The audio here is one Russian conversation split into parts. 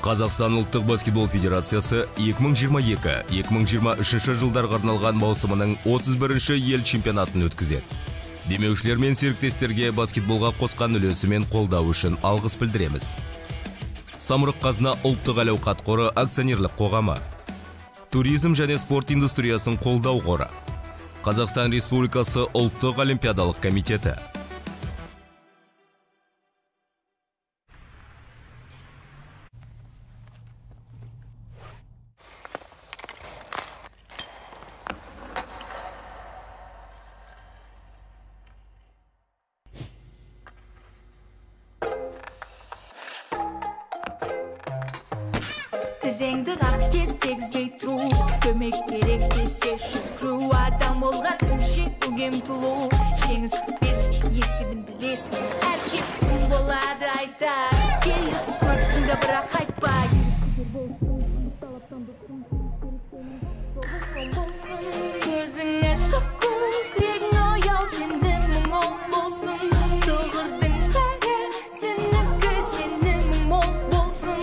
Қазақстан ұлттық баскетбол федерациясы 2022-2023 жылдарға арналған маусымының 31-ші ел чемпионатын өткізеді. Демеушілер мен серіктестерге баскетболға қосқан үлесі мен қолдау үшін алғыс білдіреміз. Самұрық-қазына ұлттық әл-ауқат қоры акционерлік қоғамы, туризм және спорт индустриясын қолдау қоры, Қазақстан Республикасы ұлттық олимпиадалық комитеті. Тізеңді қақ кез тегізбей тұру, көмек керек десе шүкіру, адам болғасын жеңуге ұмтылу, жеңіс күтпесін, есебін білесің, әркесің болады айтар, келіс көрттіңді бірақ қайтпай. Көзіңе шоқу, күрегің ояу, сенің мұң болсын, тұғырдың бәрі, сенікі сенің мұң болсын.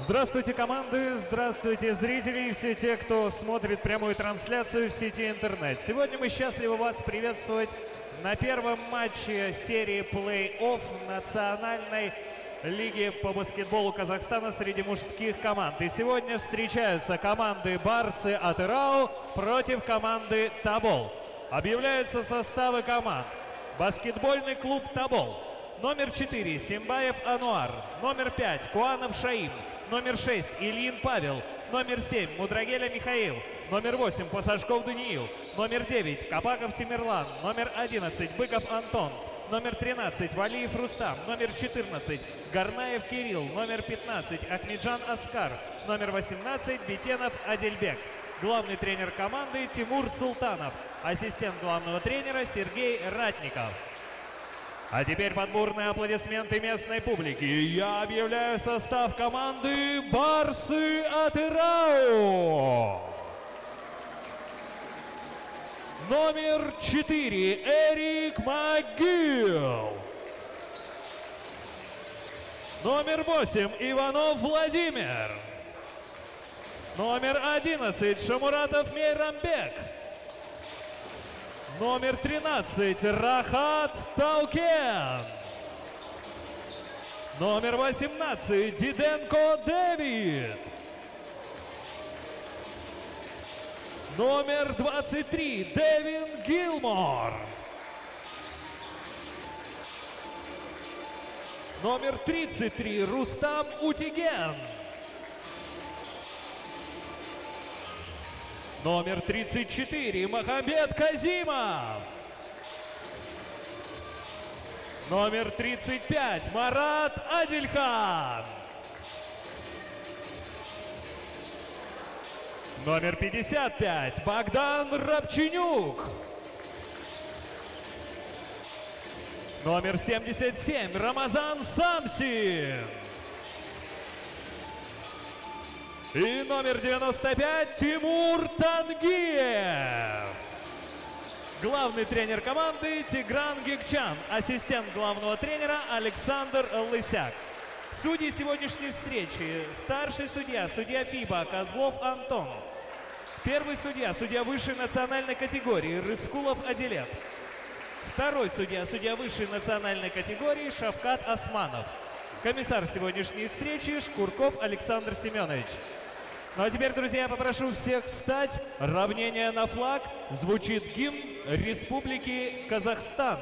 Здравствуйте, команды, здравствуйте, зрители и все те, кто смотрит прямую трансляцию в сети интернет. Сегодня мы счастливы вас приветствовать на первом матче серии плей-офф Национальной лиги по баскетболу Казахстана среди мужских команд. И сегодня встречаются команды Барсы Атырау против команды Тобол. Объявляются составы команд. Баскетбольный клуб Тобол. Номер 4 Симбаев Ануар. Номер 5 Куанов Шаим. Номер 6 Ильин Павел. Номер 7 Мудрагеля Михаил. Номер 8 Пасашков Даниил. Номер 9 Капаков Тимирлан. Номер 11 Быков Антон. Номер 13 Валиев Рустам. Номер 14 Гарнаев Кирилл. Номер 15 Ахмеджан Аскар. Номер 18 Бетенов Адельбек. Главный тренер команды Тимур Султанов. Ассистент главного тренера Сергей Ратников. А теперь подборные аплодисменты местной публики. Я объявляю состав команды Барсы Атырау. Номер 4 Эрик Магил. Номер 8 Иванов Владимир. Номер 11 Шамуратов Мейрамбек. Номер 13 Рахат Таукен. Номер 18 Диденко Дэвид. Номер 23 Дэвин Гилмор. Номер 33 Рустам Утиген. Номер 34 Махамбет Казимов. Номер 35 Марат Адильхан. Номер 55 Богдан Рабченюк. Номер 77 Рамазан Самсин. И номер 95 Тимур Тангиев. Главный тренер команды Тигран Гикчан. Ассистент главного тренера Александр Лысяк. Судьи сегодняшней встречи. Старший судья, судья ФИБА Козлов Антон. Первый судья, судья высшей национальной категории Рыскулов Аделет. Второй судья, судья высшей национальной категории Шавкат Османов. Комиссар сегодняшней встречи Шкурков Александр Семенович. Ну а теперь, друзья, я попрошу всех встать. Равнение на флаг. Звучит гимн Республики Казахстан.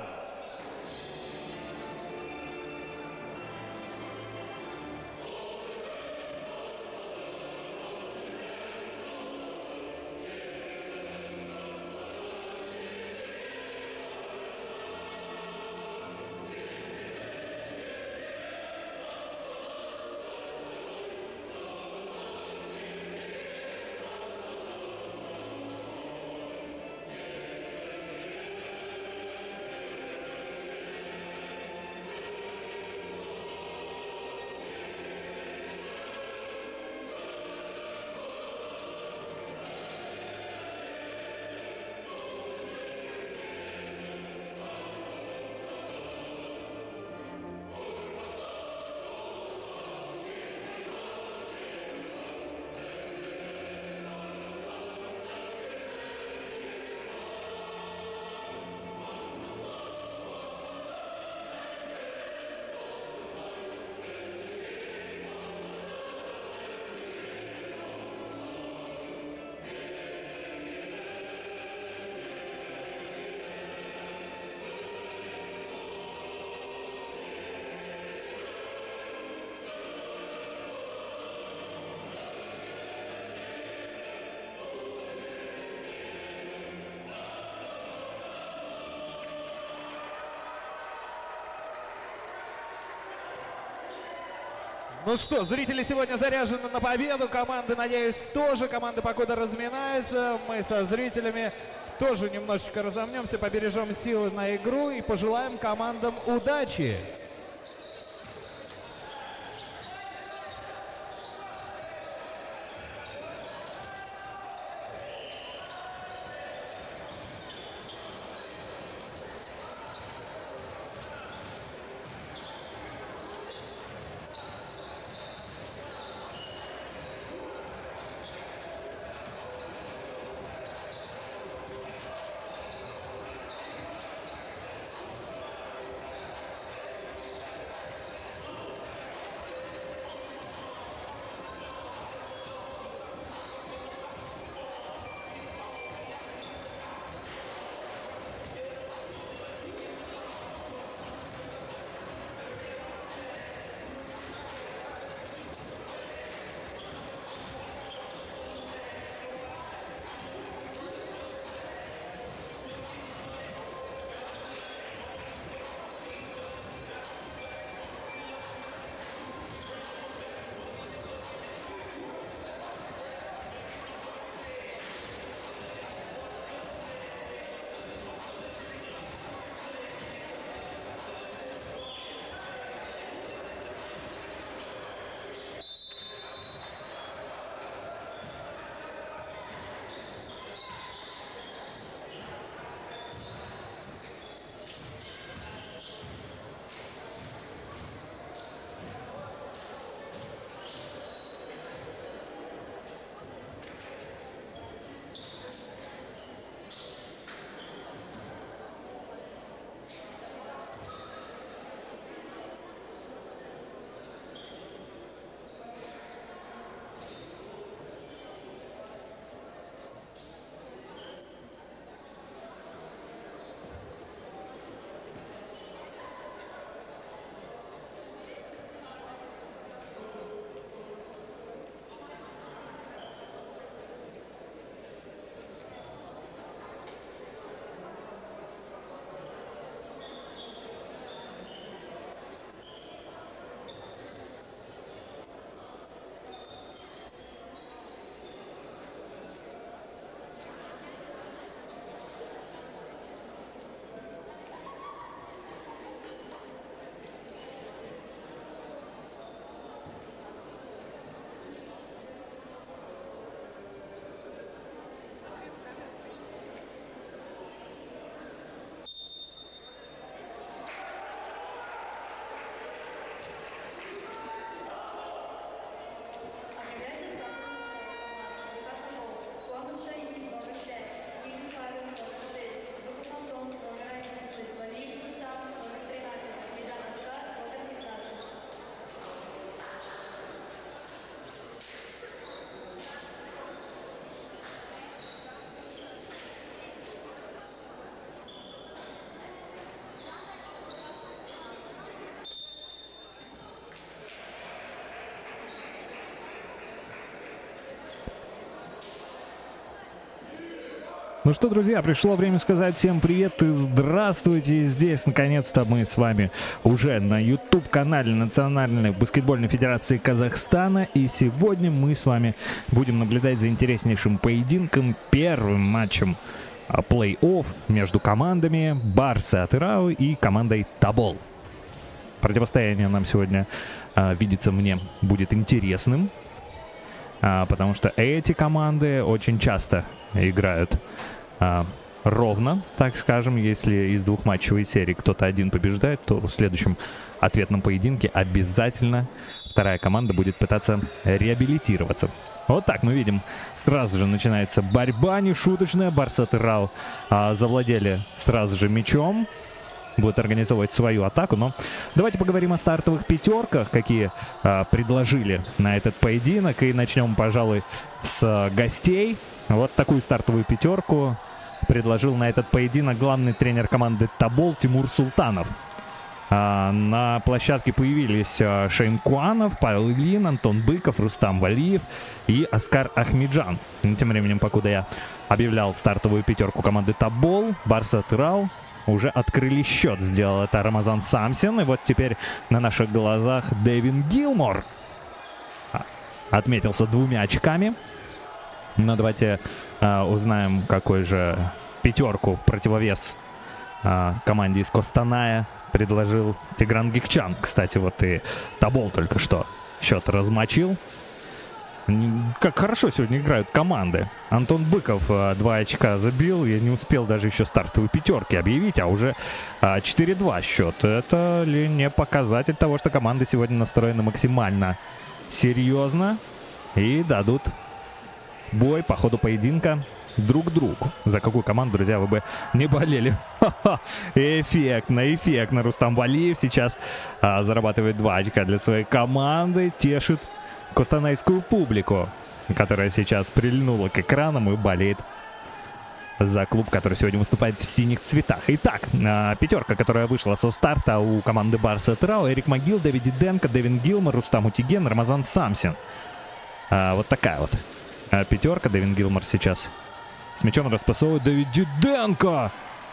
Ну что, зрители сегодня заряжены на победу. Команды, надеюсь, тоже. Команды покуда разминаются. Мы со зрителями тоже немножечко разомнемся, побережем силы на игру и пожелаем командам удачи. Ну что, друзья, пришло время сказать всем привет и здравствуйте. Здесь, наконец-то, мы с вами уже на YouTube-канале Национальной баскетбольной федерации Казахстана. И сегодня мы с вами будем наблюдать за интереснейшим поединком, первым матчем плей-офф между командами Барса Атырау и командой Тобол. Противостояние нам сегодня, видится мне, будет интересным, потому что эти команды очень часто играют ровно, так скажем. Если из двухматчевой серии кто-то один побеждает, то в следующем ответном поединке обязательно вторая команда будет пытаться реабилитироваться. Вот так мы видим, сразу же начинается борьба нешуточная. Барса Атырау завладели сразу же мячом, будут организовывать свою атаку. Но давайте поговорим о стартовых пятерках, какие предложили на этот поединок. И начнем, пожалуй, с гостей. Вот такую стартовую пятерку предложил на этот поединок главный тренер команды Тобол Тимур Султанов. На площадке появились Шаим Куанов, Павел Ильин, Антон Быков, Рустам Валиев и Оскар Ахмеджан. Тем временем, покуда я объявлял стартовую пятерку команды Тобол, Барса Атырау уже открыли счет. Сделал это Рамазан Самсин. И вот теперь на наших глазах Дэвин Гилмор отметился 2 очками. Но давайте узнаем, какой же пятерку в противовес команде из Костаная предложил Тигран Гикчан. Кстати, вот и Тобол только что счет размочил. Как хорошо сегодня играют команды. Антон Быков 2 очка забил. Я не успел даже еще стартовые пятерки объявить, а уже 4-2 счет. Это ли не показатель того, что команды сегодня настроены максимально серьезно и дадут бой по ходу поединка друг другу? За какую команду, друзья, вы бы не болели? Эффектно, эффектно. Рустам Валиев сейчас зарабатывает 2 очка для своей команды. Тешит костанайскую публику, которая сейчас прильнула к экранам и болеет за клуб, который сегодня выступает в синих цветах. Итак, пятерка, которая вышла со старта у команды Барса Атырау: Эрик Могил, Давид Диденко, Дэвин Гилмор, Рустам Утиген, Рамазан Самсин. Вот такая вот пятерка. Дэвин Гилмор сейчас с мячом распасовывает. Давид Диденко!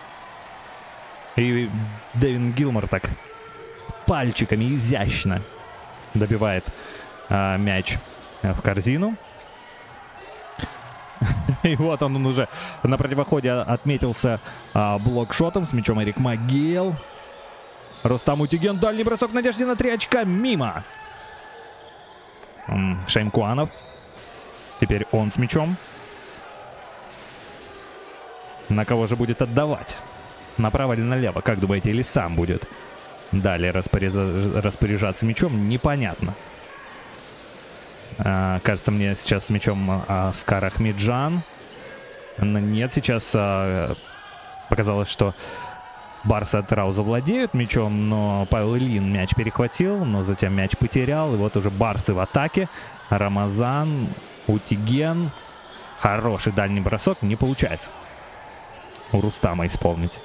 И Дэвин Гилмор так пальчиками изящно добивает мяч в корзину. И вот он уже на противоходе отметился блокшотом. С мячом Эрик Могил. Рустам Утиген. Дальний бросок в надежде на 3 очка. Мимо. Шаим Куанов. Теперь он с мячом. На кого же будет отдавать? Направо или налево? Как думаете? Или сам будет далее распоряжаться мячом? Непонятно. Кажется, мне сейчас с мячом Оскар Ахмеджан. Нет, сейчас показалось, что Барса Атырау завладеют мячом, но Павел Ильин мяч перехватил, но затем мяч потерял. И вот уже барсы в атаке. Рамазан, Утиген. Хороший дальний бросок. Не получается у Рустама исполнить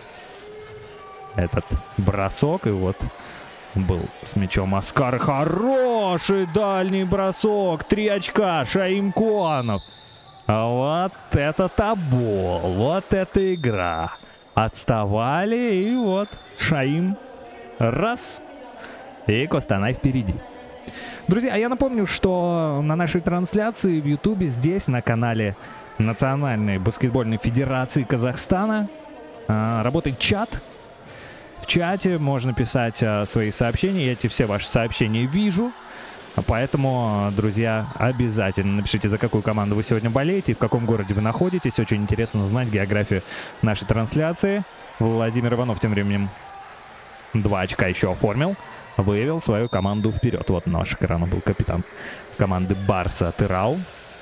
этот бросок. И вот был с мячом Оскар. Хороший дальний бросок. 3 очка. Шаим Куанов. Вот это Тобол. Вот это игра. Отставали. И вот Шаим. Раз. И Костанай впереди. Друзья, я напомню, что на нашей трансляции в Ютубе, здесь, на канале Национальной баскетбольной федерации Казахстана, работает чат. В чате можно писать свои сообщения. Я эти все ваши сообщения вижу. Поэтому, друзья, обязательно напишите, за какую команду вы сегодня болеете и в каком городе вы находитесь. Очень интересно знать географию нашей трансляции. Владимир Иванов тем временем 2 очка еще оформил. Вывел свою команду вперед. Вот на ваших экранах был капитан команды Барса Атырау.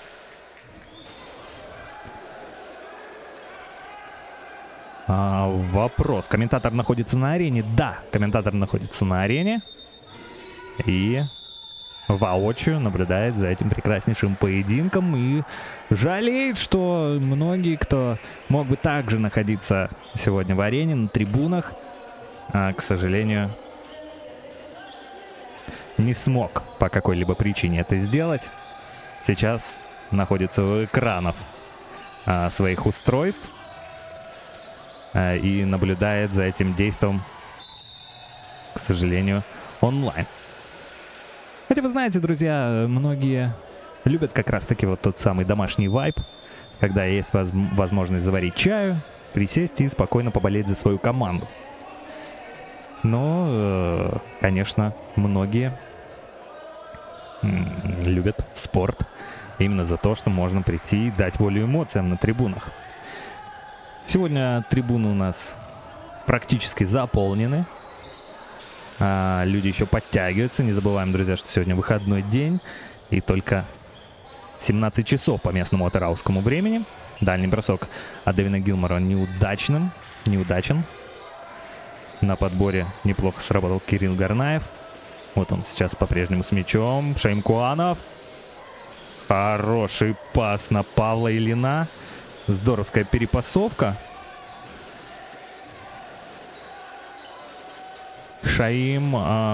Вопрос. Комментатор находится на арене? Да, комментатор находится на арене. И воочию наблюдает за этим прекраснейшим поединком. И жалеет, что многие, кто мог бы также находиться сегодня в арене, на трибунах, к сожалению, не смог по какой-либо причине это сделать. Сейчас находится у экранов своих устройств и наблюдает за этим действом, к сожалению, онлайн. Хотя вы знаете, друзья, многие любят как раз-таки вот тот самый домашний вайб, когда есть возможность заварить чаю, присесть и спокойно поболеть за свою команду. Но, конечно, многие любят спорт именно за то, что можно прийти и дать волю эмоциям на трибунах. Сегодня трибуны у нас практически заполнены. Люди еще подтягиваются. Не забываем, друзья, что сегодня выходной день. И только 17 часов по местному атыраускому времени. Дальний бросок от Дэвина Гилмора неудачен. На подборе неплохо сработал Кирилл Гарнаев. Вот он сейчас по-прежнему с мячом. Шеймкуанов. Хороший пас на Павла Ильина. Здоровская перепасовка. Шаим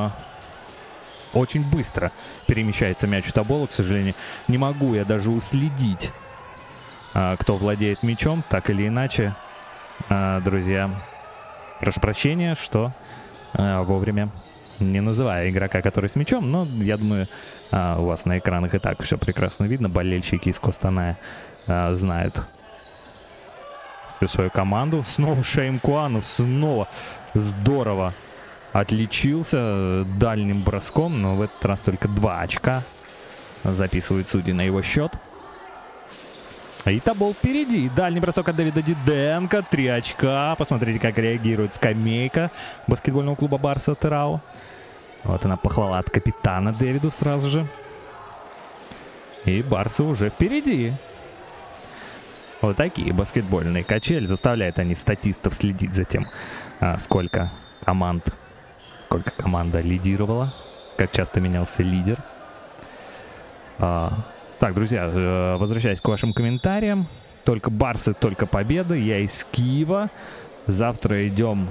очень быстро перемещается мяч у Тобола. К сожалению, не могу я даже уследить, кто владеет мячом. Так или иначе, друзья, прошу прощения, что вовремя не называю игрока, который с мячом. Но я думаю, у вас на экранах и так все прекрасно видно. Болельщики из Костаная знают всю свою команду. Снова Шеймкуанов, снова здорово отличился дальним броском, но в этот раз только 2 очка записывают судьи на его счет. И Тобол впереди. Дальний бросок от Дэвида Диденко. 3 очка. Посмотрите, как реагирует скамейка баскетбольного клуба Барса Атырау. Вот она, похвала от капитана Дэвиду сразу же. И Барсы уже впереди. Вот такие баскетбольные качели. Заставляют они статистов следить за тем, сколько команда лидировала, как часто менялся лидер. Так, друзья, возвращаясь к вашим комментариям. Только Барсы, только победа. Я из Киева. Завтра идем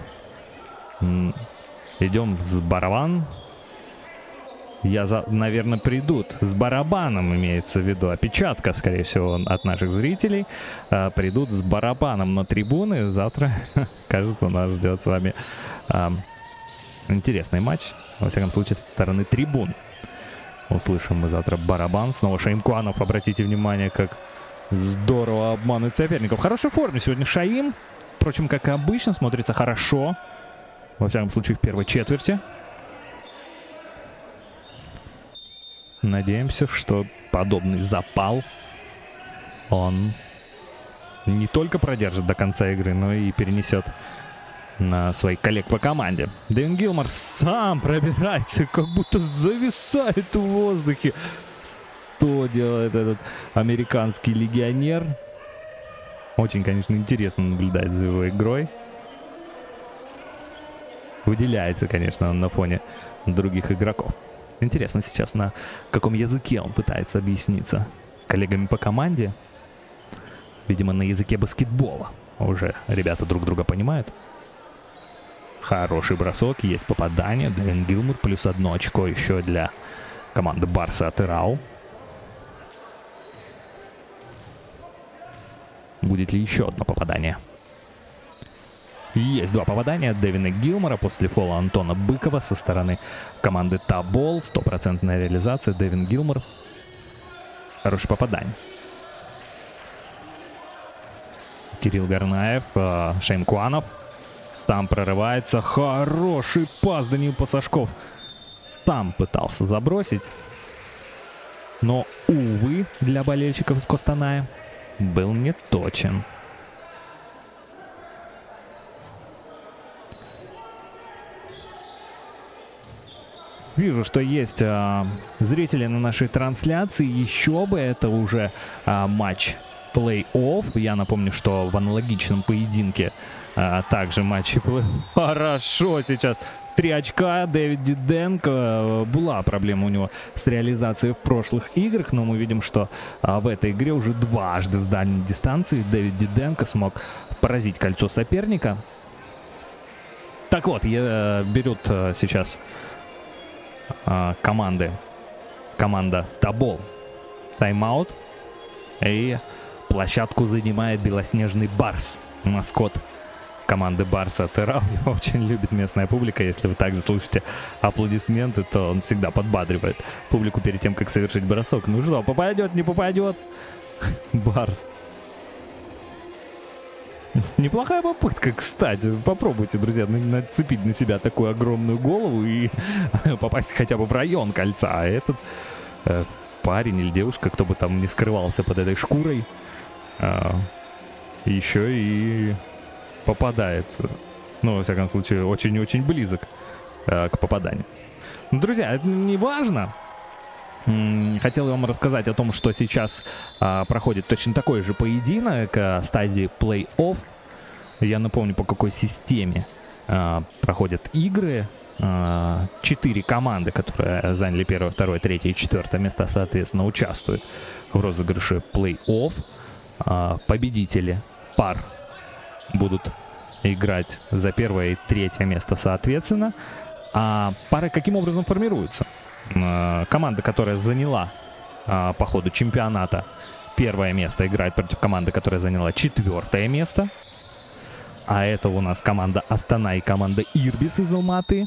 с барабан. Наверное, придут с барабаном, имеется в виду. Опечатка, скорее всего, от наших зрителей. Придут с барабаном на трибуны. Завтра, кажется, нас ждет с вами интересный матч. Во всяком случае, со стороны трибун. Услышим мы завтра барабан. Снова Шеймкуанов. Обратите внимание, как здорово обманывает соперников. В хорошей форме сегодня Шаим. Впрочем, как и обычно, смотрится хорошо. Во всяком случае, в первой четверти. Надеемся, что подобный запал он не только продержит до конца игры, но и перенесет на своих коллег по команде. Дэвин Гилмор сам пробирается, как будто зависает в воздухе. Что делает этот американский легионер? Очень, конечно, интересно наблюдать за его игрой. Выделяется, конечно, он на фоне других игроков. Интересно сейчас, на каком языке он пытается объясниться с коллегами по команде. Видимо, на языке баскетбола. Уже ребята друг друга понимают. Хороший бросок, есть попадание. Дэвин Гилмор плюс 1 очко еще для команды Барса Атырау. Будет ли еще одно попадание? Есть 2 попадания от Дэвина Гилмора после фола Антона Быкова со стороны команды Тобол. 100% реализация. Дэвин Гилмор. Хорошее попадание. Кирилл Гарнаев. Шеймкуанов. Там прорывается. Хороший пас Даниил Пасашков. Сам пытался забросить. Но, увы, для болельщиков из Костаная был не точен. Вижу, что есть зрители на нашей трансляции. Еще бы, это уже матч плей-офф. Я напомню, что в аналогичном поединке также матчи плей-офф. Хорошо сейчас. 3 очка. Дэвид Диденко. Была проблема у него с реализацией в прошлых играх, но мы видим, что в этой игре уже дважды с дальней дистанции Дэвид Диденко смог поразить кольцо соперника. Так вот, берут сейчас команда Тобол тайм-аут. И площадку занимает белоснежный барс, маскот команды Барса Террау. Его очень любит местная публика. Если вы также слышите аплодисменты, то он всегда подбадривает публику перед тем, как совершить бросок. Ну что, попадет, не попадет? Барс. Неплохая попытка, кстати. Попробуйте, друзья, нацепить на себя такую огромную голову и попасть хотя бы в район кольца. А этот парень или девушка, кто бы там ни скрывался под этой шкурой, еще и попадается. Ну, во всяком случае, очень-очень близок к попаданию. Но, друзья, это не важно. Хотел вам рассказать о том, что сейчас проходит точно такой же поединок стадии плей-офф. Я напомню, по какой системе проходят игры. 4 команды, которые заняли 1, 2, 3 и 4 места, соответственно, участвуют в розыгрыше плей-офф. Победители пар будут играть за 1 и 3 место, соответственно. А пары каким образом формируются? Команда, которая заняла по ходу чемпионата 1 место, играет против команды, которая заняла 4 место. А это у нас команда Астана и команда Ирбис из Алматы.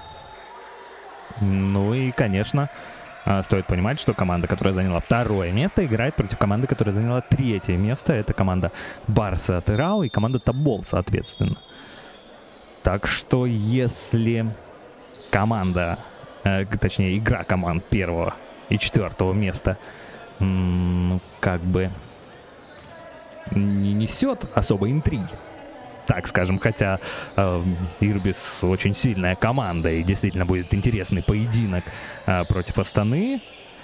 Ну и, конечно, стоит понимать, что команда, которая заняла 2 место, играет против команды, которая заняла 3 место. Это команда Барса Террау и команда Тобол, соответственно. Так что если команда, точнее игра команд 1 и 4 места как бы не несет особой интриги, так скажем, хотя Ирбис очень сильная команда и действительно будет интересный поединок против Астаны,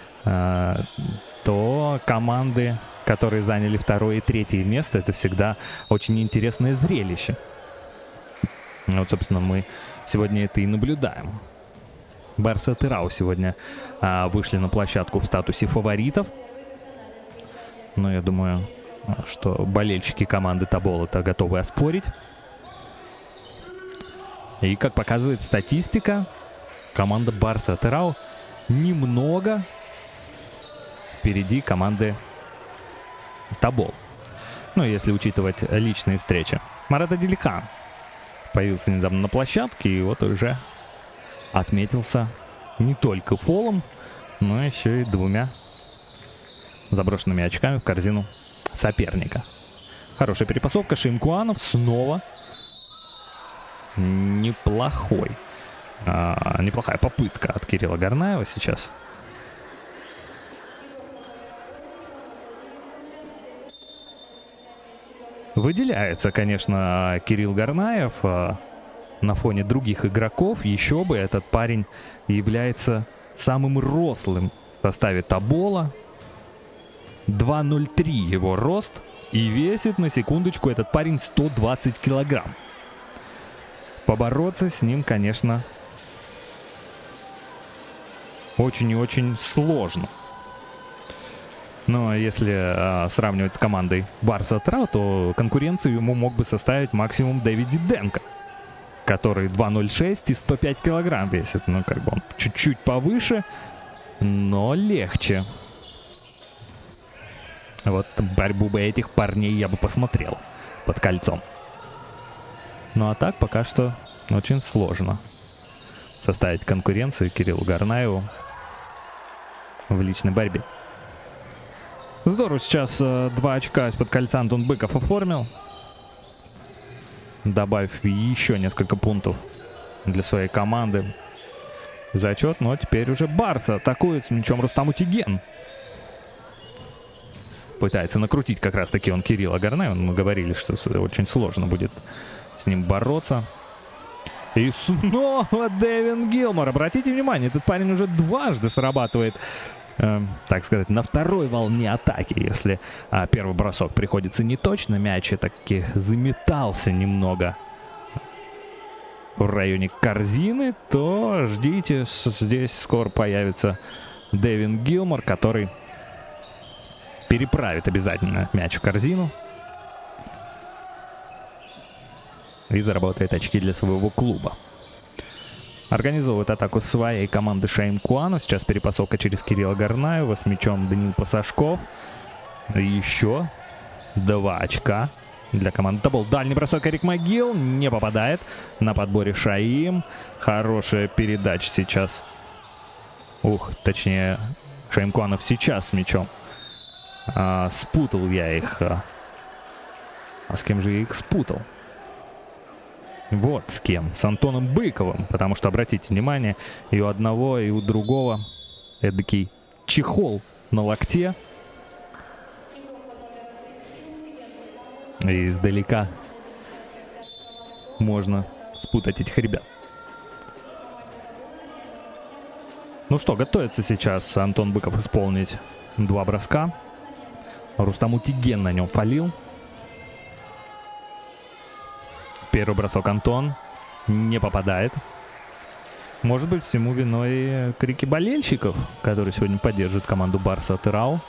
то команды, которые заняли 2 и 3 место, это всегда очень интересное зрелище. Вот, собственно, мы сегодня это и наблюдаем. Барса Террау сегодня вышли на площадку в статусе фаворитов. Но я думаю, что болельщики команды Тобол-то готовы оспорить. И, как показывает статистика, команда Барса Террау немного впереди команды Тобол. Ну, если учитывать личные встречи. Марат Адилихан появился недавно на площадке и вот уже отметился не только фолом, но еще и 2 заброшенными очками в корзину соперника. Хорошая перепасовка. Шимкуанов снова неплохая попытка от Кирилла Горнаева сейчас. Выделяется, конечно, Кирилл Горнаев на фоне других игроков. Еще бы, этот парень является самым рослым в составе Тобола. 2.03 его рост. И весит, на секундочку, этот парень 120 килограмм. Побороться с ним, конечно, очень и очень сложно. Но если сравнивать с командой Барса Террау, то конкуренцию ему мог бы составить максимум Дэвид Диденко, который 2.06 и 105 килограмм весит. Ну, как бы он чуть-чуть повыше, но легче. Вот борьбу бы этих парней я бы посмотрел под кольцом. Ну а так пока что очень сложно составить конкуренцию Кириллу Горнаеву в личной борьбе. Здорово сейчас 2 очка из-под кольца Антон Быков оформил, добавив еще несколько пунктов для своей команды. Зачет, но теперь уже Барса атакует с мячом Рустам Утиген. Пытается накрутить как раз-таки он Кирилла Горнаева. Мы говорили, что очень сложно будет с ним бороться. И снова Дэвин Гилмор. Обратите внимание, этот парень уже дважды срабатывает, так сказать, на второй волне атаки. Если первый бросок приходится неточно, мяч таки заметался немного в районе корзины, то ждите, здесь скоро появится Дэвин Гилмор, который переправит обязательно мяч в корзину и заработает очки для своего клуба. Организовывает атаку своей команды Шейм Куану. Сейчас перепасовка через Кирилла Горнаева. С мячом Данил Пасашков. И еще 2 очка для команды Табол. Дальний бросок Эрик Могил. Не попадает. На подборе Шаим. Хорошая передача сейчас. Точнее, Шаим Куанов сейчас с мячом. Спутал я их. А с кем же я их спутал? Вот с кем. С Антоном Быковым. Потому что, обратите внимание, и у одного, и у другого эдакий чехол на локте. И издалека можно спутать этих ребят. Ну что, готовится сейчас Антон Быков исполнить 2 броска. Рустам Утиген на нем фалил. Первый бросок Антон не попадает. Может быть, всему виной крики болельщиков, которые сегодня поддерживают команду Барса Атырау.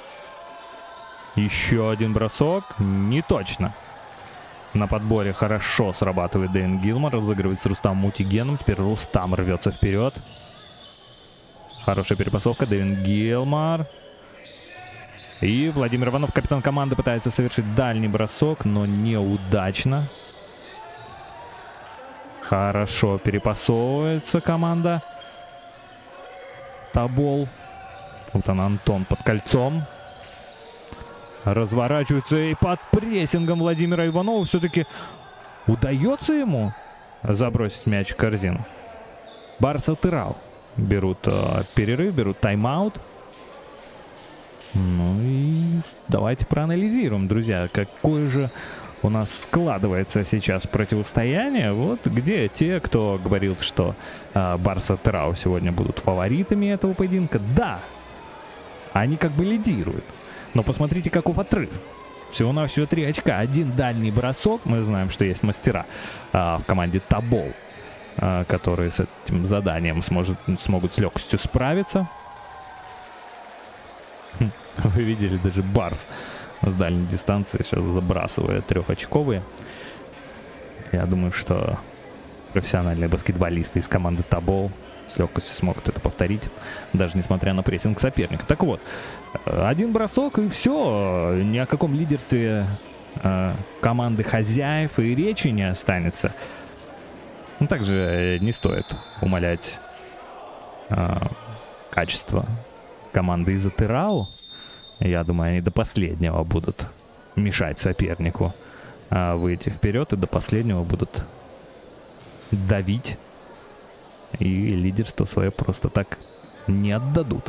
Еще один бросок. Не точно. На подборе хорошо срабатывает Дэвин Гилмор. Разыгрывает с Рустамом Утигеном. Теперь Рустам рвется вперед. Хорошая перепасовка. Дэвин Гилмор. И Владимир Иванов, капитан команды, пытается совершить дальний бросок, но неудачно. Хорошо перепасовывается команда Табол. Вот он, Антон под кольцом. Разворачивается и под прессингом Владимира Иванова все-таки удается ему забросить мяч в корзину. Барс Атырау берут перерыв, берут тайм-аут. Ну и давайте проанализируем, друзья, какое же у нас складывается сейчас противостояние. Вот где те, кто говорил, что Барс Атырау сегодня будут фаворитами этого поединка. Да, они как бы лидируют. Но посмотрите, каков отрыв. Всего-навсего 3 очка. Один дальний бросок. Мы знаем, что есть мастера в команде Табол, которые с этим заданием смогут с легкостью справиться. Вы видели, даже Барс с дальней дистанции сейчас забрасывает 3-очковые. Я думаю, что профессиональные баскетболисты из команды Табол с легкостью смогут это повторить, даже несмотря на прессинг соперника. Так вот, один бросок и все. Ни о каком лидерстве команды хозяев и речи не останется. Но также не стоит умалять качество команды из Атырау. Я думаю, они до последнего будут мешать сопернику выйти вперед и до последнего будут давить. И лидерство свое просто так не отдадут.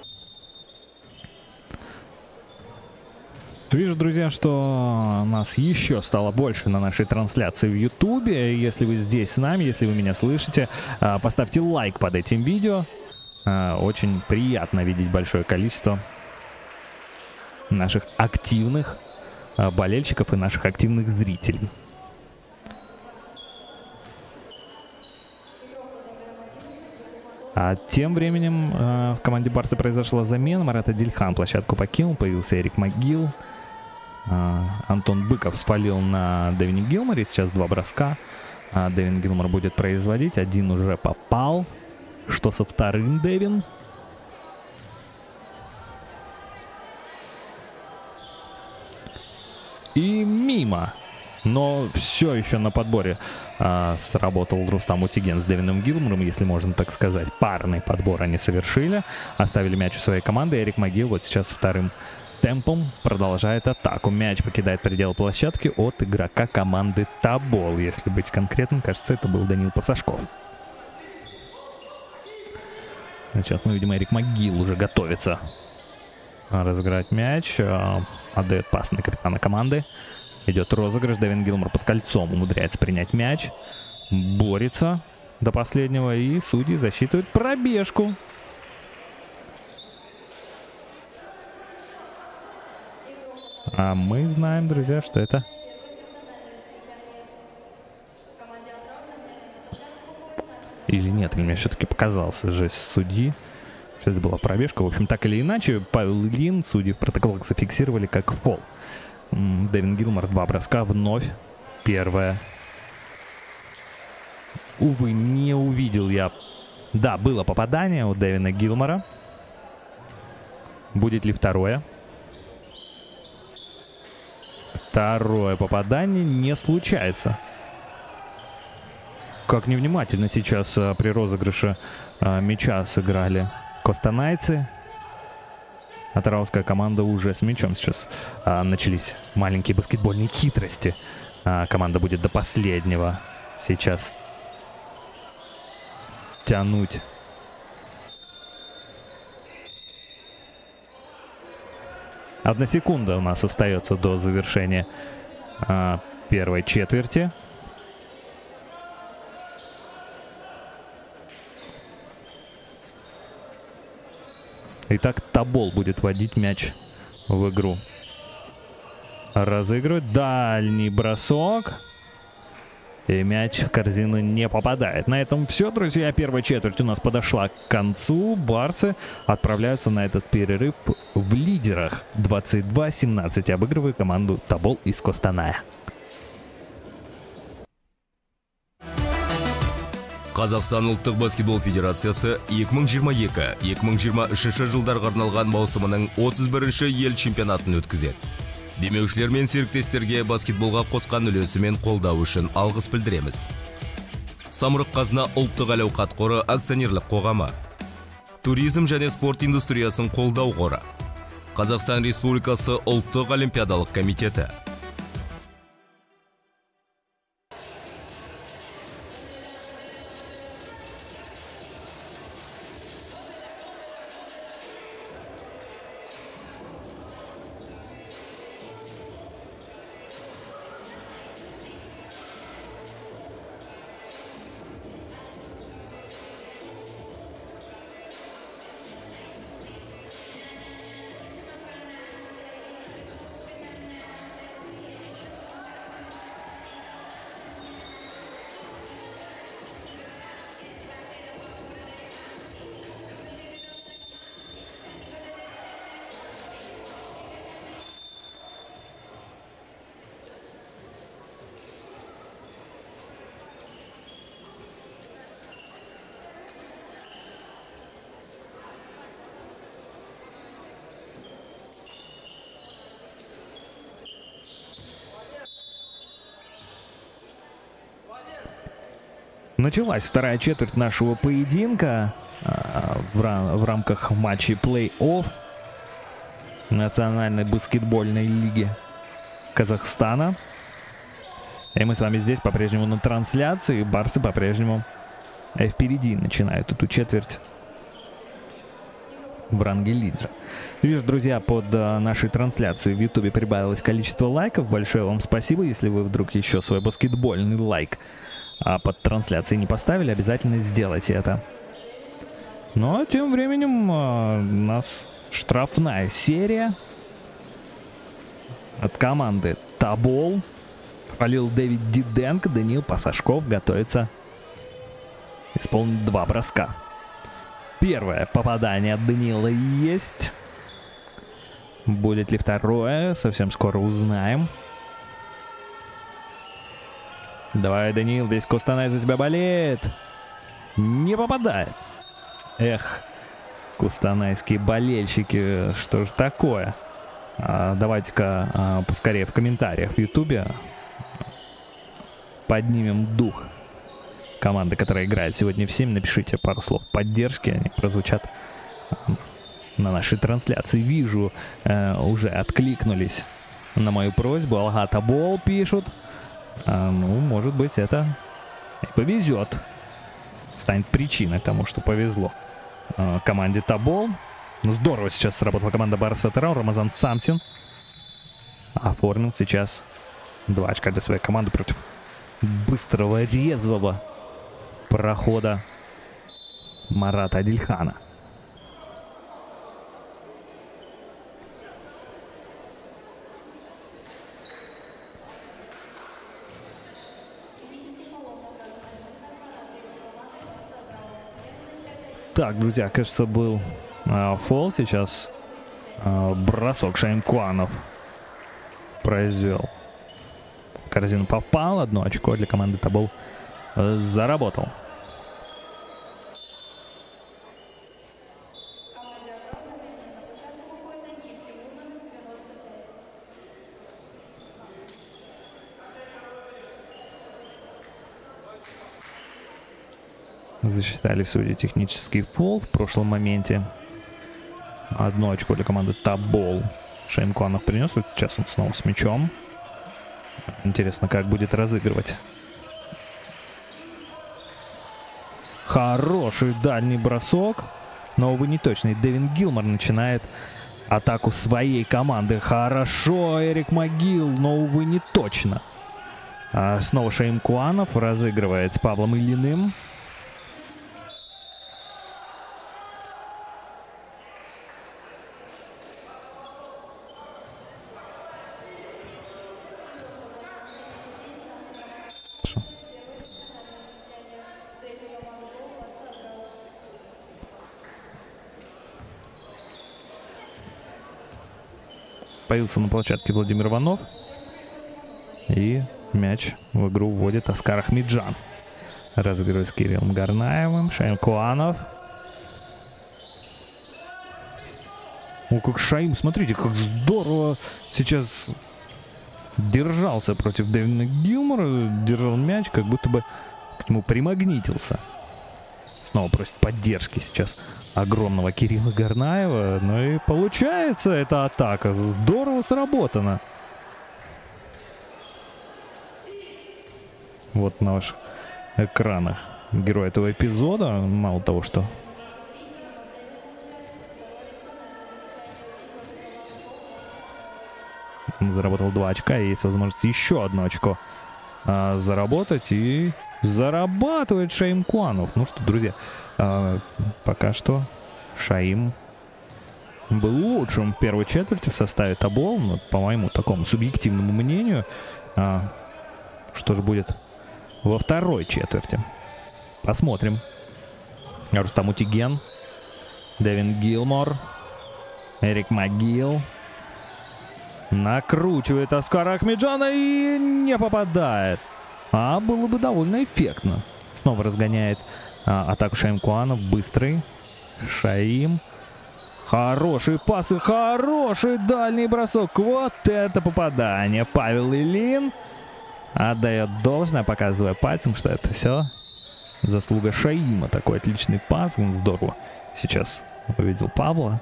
Вижу, друзья, что нас еще стало больше на нашей трансляции в Ютубе. Если вы здесь с нами, если вы меня слышите, поставьте лайк под этим видео. Очень приятно видеть большое количество наших активных болельщиков и наших активных зрителей. А тем временем в команде Барса произошла замена. Марат Адильхан площадку покинул, появился Эрик Могил. Антон Быков свалил на Дэвине Гилморе. Сейчас 2 броска. Дэвин Гилмор будет производить. Один уже попал. Что со вторым, Дэвин? И мимо. Но все еще на подборе сработал Рустам Утиген с Дэвином Гилмором, если можно так сказать. Парный подбор они совершили. Оставили мяч у своей команды. Эрик Могил вот сейчас вторым темпом продолжает атаку. Мяч покидает пределы площадки от игрока команды Табол. Если быть конкретным, кажется, это был Данил Пасашков. Сейчас мы видим, Эрик Могил уже готовится разыграть мяч. Отдает пас на капитана команды. Идет розыгрыш. Дэвин Гилмор под кольцом умудряется принять мяч. Борется до последнего. И судьи засчитывают пробежку. А мы знаем, друзья, что это... Или нет, или мне все-таки показался жест судьи, что это была пробежка. В общем, так или иначе, Павел Ильин судьи в протоколах зафиксировали как фол. Дэвин Гилмор 2 броска, вновь первое. Увы, не увидел я. Да, было попадание у Дэвина Гилмора. Будет ли второе? Второе попадание не случается. Как невнимательно сейчас при розыгрыше мяча сыграли костанайцы. Атырауская команда уже с мячом. Сейчас начались маленькие баскетбольные хитрости. Команда будет до последнего сейчас тянуть. Одна секунда у нас остается до завершения первой четверти. Итак, Тобол будет вводить мяч в игру. Разыгрывает дальний бросок. И мяч в корзину не попадает. На этом все, друзья. Первая четверть у нас подошла к концу. Барсы отправляются на этот перерыв в лидерах. 22-17, обыгрывая команду Тобол из Костаная. Қазақстан ұлттық баскетбол федерациясы 2022-2023 жылдарға арналған маусымының 31-ші ел чемпионатын өткізеді. Демеушілер мен серіктестерге баскетболға қосқан үлесі мен қолдау үшін алғыс білдіреміз. Самұрық қазына ұлттық әл-ауқат қоры акционерлік қоғамы, туризм және спорт индустриясын қолдау қоры, Қазақстан Республикасы ұлттық олимпиадалық комитеті. Началась вторая четверть нашего поединка в рамках матчей плей-офф Национальной баскетбольной лиги Казахстана. И мы с вами здесь по-прежнему на трансляции. Барсы по-прежнему впереди начинают эту четверть в ранге лидера. Вижу, друзья, под нашей трансляцией в Ютубе прибавилось количество лайков. Большое вам спасибо. Если вы вдруг еще свой баскетбольный лайк под трансляцией не поставили, обязательно сделайте это. Ну а тем временем у нас штрафная серия от команды Тобол. Халил Дэвид Диденко, Даниил Пасашков готовится исполнить 2 броска. Первое попадание от Даниила есть. Будет ли второе? Совсем скоро узнаем. Давай, Даниил, весь Костанай за тебя болеет. Не попадает. Эх, костанайские болельщики, что же такое? Давайте-ка поскорее в комментариях в Ютубе поднимем дух команды, которая играет сегодня в 7. Напишите пару слов поддержки, они прозвучат на нашей трансляции. Вижу, уже откликнулись на мою просьбу. Алга Тобол пишут. Ну, может быть, это и повезет. Станет причиной тому, что повезло команде Тобол. Здорово сейчас сработала команда Барса Атырау. Рамазан Самсин оформил сейчас 2 очка для своей команды против быстрого, резвого прохода Марата Адильхана. Так, друзья, кажется, был фол. Сейчас бросок Шаймкуанов произвел. В корзину попал. 1 очко для команды Тобол заработал. Засчитали судьи технический фол в прошлом моменте. 1 очко для команды Тобол. Шейм Куанов принес. Вот сейчас он снова с мячом. Интересно, как будет разыгрывать. Хороший дальний бросок. Но, увы, не точный. Дэвин Гилмор начинает атаку своей команды. Хорошо, Эрик Могил, но, увы, не точно. Снова Шейм Куанов разыгрывает с Павлом Ильиным. Появился на площадке Владимир Иванов. И мяч в игру вводит Оскар Ахмеджан. Разыгрывает с Кириллом Гарнаевым. Шейм Куанов. О, как Шаим, смотрите, как здорово сейчас держался против Дэвина Гилмора. Держал мяч, как будто бы к нему примагнитился. Снова просит поддержки сейчас огромного Кирилла Гарнаева. Ну и получается эта атака. Здорово сработана. Вот на ваших экранах герой этого эпизода. Мало того, что заработал 2 очка. И есть возможность еще 1 очко заработать. И зарабатывает Шейм Куанов. Ну что, друзья, пока что Шаим был лучшим в первой четверти в составе Тобол. Но, по моему такому субъективному мнению, что же будет во второй четверти? Посмотрим. Рустам Утиген, Дэвин Гилмор, Эрик Могил. Накручивает Оскара Ахмеджана и не попадает. А было бы довольно эффектно. Снова разгоняет атаку Шейм Куанов. Быстрый Шаим. Хорошие пасы, хороший дальний бросок. Вот это попадание. Павел Ильин отдает должное, показывая пальцем, что это все заслуга Шаима. Такой отличный пас. Он здорово сейчас увидел Павла.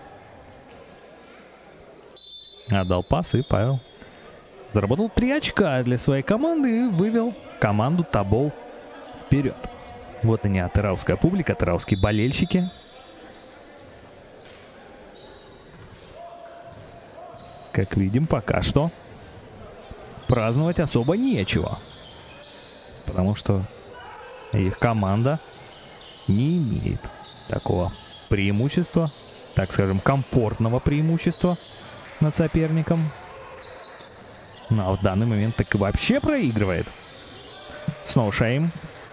Отдал пас, и Павел заработал 3 очка для своей команды и вывел команду Тобол вперед. Вот они, атырауская публика, атырауские болельщики. Как видим, пока что праздновать особо нечего. Потому что их команда не имеет такого преимущества, так скажем, комфортного преимущества над соперником. Ну, а в данный момент так и вообще проигрывает. Снова Шейм.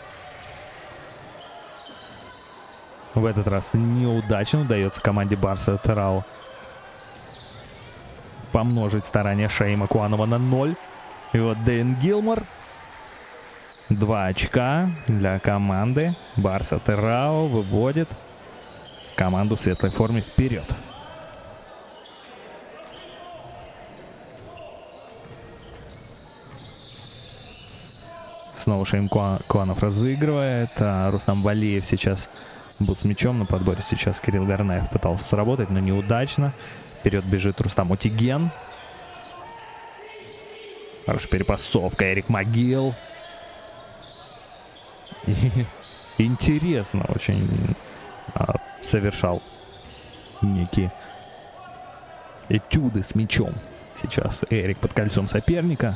В этот раз неудачно удается команде Барса Терау помножить старания Шейма Куанова на 0. И вот Дэвин Гилмор. 2 очка для команды Барса Терау выводит команду в светлой форме вперед. Снова Шейм Куанов разыгрывает. Рустам Валиев сейчас был с мячом на подборе. Сейчас Кирилл Гарнаев пытался сработать, но неудачно. Вперед бежит Рустам Утиген. Хорошая перепасовка. Эрик Могил. Интересно очень совершал некие этюды с мячом. Сейчас Эрик под кольцом соперника.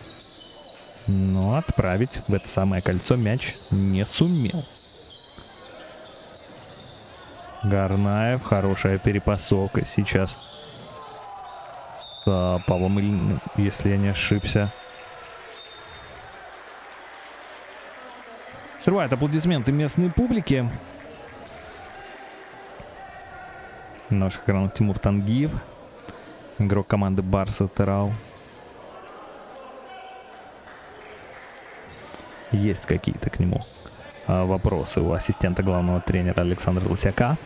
Но отправить в это самое кольцо мяч не сумел. Гарнаев. Хорошая перепасовка сейчас с Павлом Ильиным, если я не ошибся. Срывает аплодисменты местной публики. На наших экранах Тимур Тангиев, игрок команды Барса Терау. Есть какие-то к нему вопросы у ассистента главного тренера Александра Лысяка.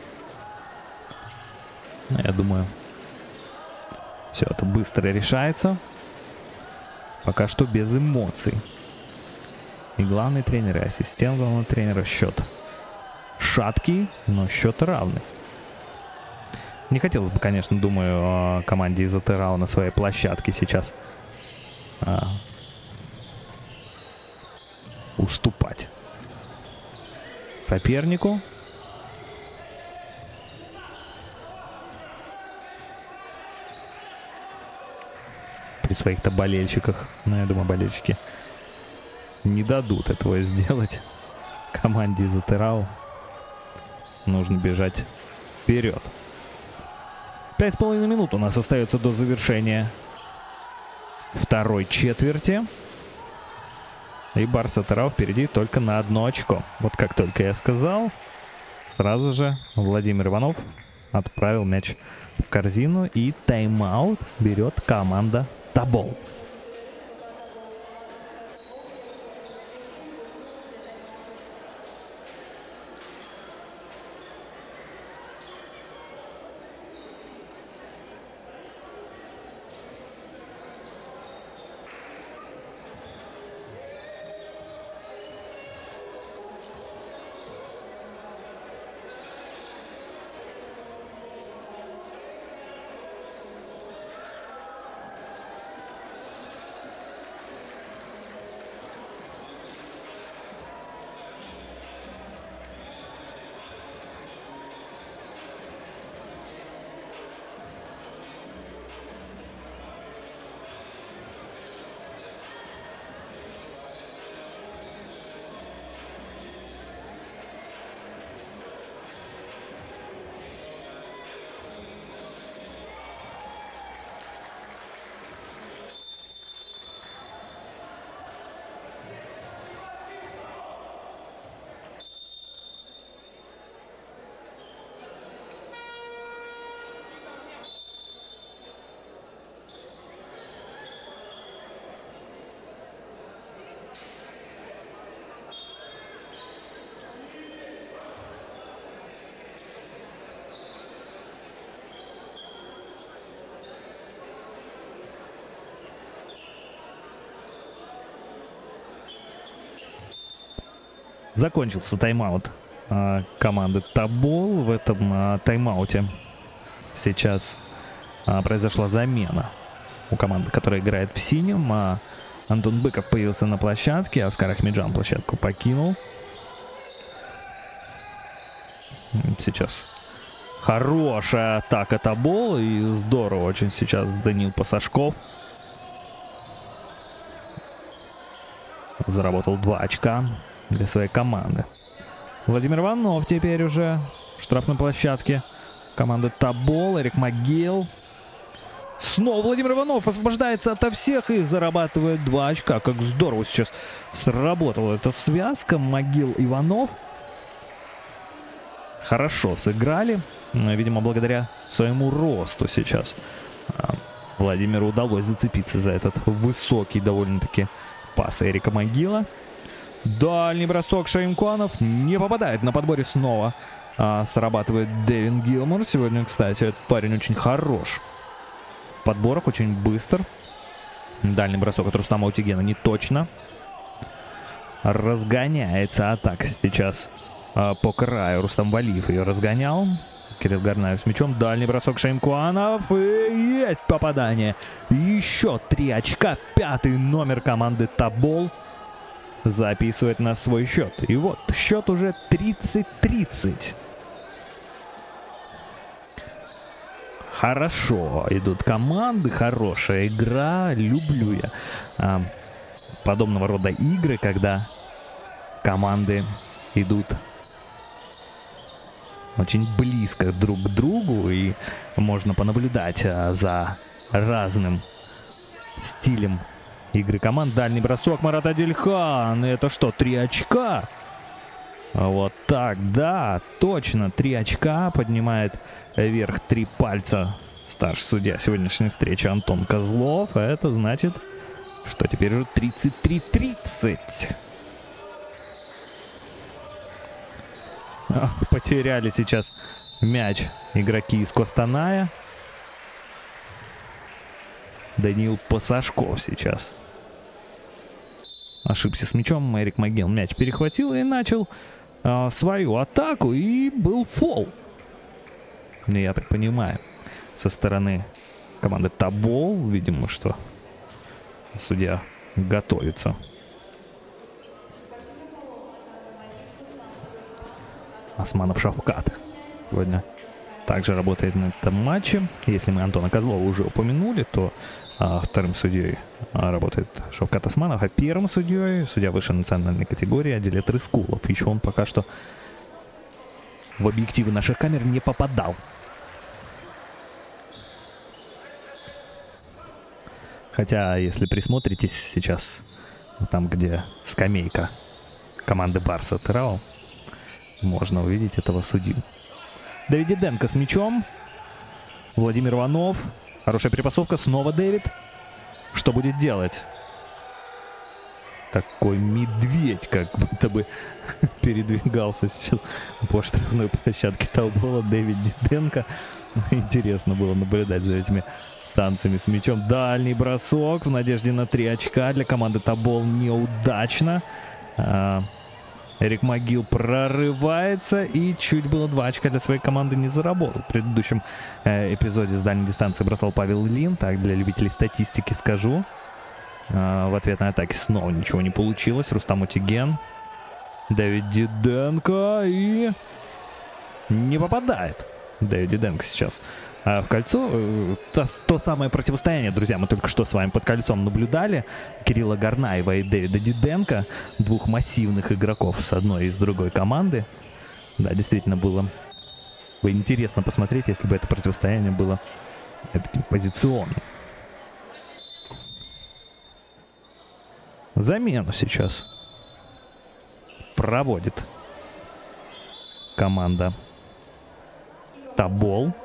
Но я думаю, все это быстро решается. Пока что без эмоций. И главный тренер, и ассистент главного тренера счет шаткий, но счет равный. Не хотелось бы, конечно, думаю, команде из АТРАО на своей площадке сейчас уступать сопернику. При своих-то болельщиках. Но я думаю, болельщики не дадут этого сделать. Команде из АТРАО нужно бежать вперед. 5,5 минут у нас остается до завершения второй четверти. И Барс АТРАО впереди только на 1 очко. Вот как только я сказал, сразу же Владимир Иванов отправил мяч в корзину. И тайм-аут берет команда Тобол. Закончился тайм-аут команды Тобол. В этом тайм-ауте сейчас произошла замена у команды, которая играет в синем. Антон Быков появился на площадке, Оскар Ахмеджан площадку покинул. Сейчас хорошая атака Тобол, и здорово очень сейчас Данил Пасашков заработал 2 очка для своей команды. Владимир Иванов теперь уже в штрафной площадке команды Тобол. Эрик Могил. Снова Владимир Иванов освобождается ото всех и зарабатывает 2 очка. Как здорово сейчас сработала эта связка. Могил-Иванов. Хорошо сыграли. Видимо, благодаря своему росту сейчас Владимиру удалось зацепиться за этот высокий довольно-таки пас Эрика Могила. Дальний бросок Шеймкуанов не попадает. На подборе снова срабатывает Дэвин Гилмор. Сегодня, кстати, этот парень очень хорош в подборах, очень быстр. Дальний бросок от Рустама Утигена не точно. Разгоняется атака сейчас по краю. Рустам Валиев ее разгонял. Кирилл Гарнаев с мячом. Дальний бросок Шеймкуанов. И есть попадание. Еще 3 очка. 5-й номер команды Тобол записывает на свой счет. И вот счет уже 30-30. Хорошо идут команды, хорошая игра. Люблю я подобного рода игры, когда команды идут очень близко друг к другу, и можно понаблюдать за разным стилем игры команд. Дальний бросок Марат Адельхан. Это что, 3 очка? Вот так, да, точно, 3 очка. Поднимает вверх 3 пальца старший судья сегодняшней встречи Антон Козлов. А это значит, что теперь уже 33-30. Потеряли сейчас мяч игроки из Костаная. Даниил Пасашков сейчас ошибся с мячом. Эрик Могил мяч перехватил и начал свою атаку, и был фол. Ну, я так понимаю, со стороны команды Тобол, видимо, что судья готовится. Османов Шавкат сегодня также работает на этом матче. Если мы Антона Козлова уже упомянули, то вторым судьей работает Шавкат Османов, а первым судьей судья высшей национальной категории Адилет Рыскулов. Еще он пока что в объективы наших камер не попадал. Хотя, если присмотритесь сейчас, там, где скамейка команды Барса Терау, можно увидеть этого судью. Дэвид Диденко с мячом. Владимир Иванов. Хорошая перепасовка. Снова Дэвид. Что будет делать? Такой медведь, как будто бы передвигался сейчас по штрафной площадке Тобола. Дэвид Диденко. Интересно было наблюдать за этими танцами с мячом. Дальний бросок в надежде на 3 очка для команды Тобол неудачно. Эрик Могил прорывается и чуть было 2 очка для своей команды не заработал. В предыдущем эпизоде с дальней дистанции бросал Павел Ильин. Так, для любителей статистики скажу. В ответной атаке снова ничего не получилось. Рустам Утиген. Дэвид Диденко и не попадает. Дэвид Диденко сейчас в кольцо. То самое противостояние, друзья, мы только что с вами под кольцом наблюдали. Кирилла Горнаева и Дэвида Диденко, двух массивных игроков с одной и с другой команды. Да, действительно было бы интересно посмотреть, если бы это противостояние было позиционным. Замену сейчас проводит команда Тобол.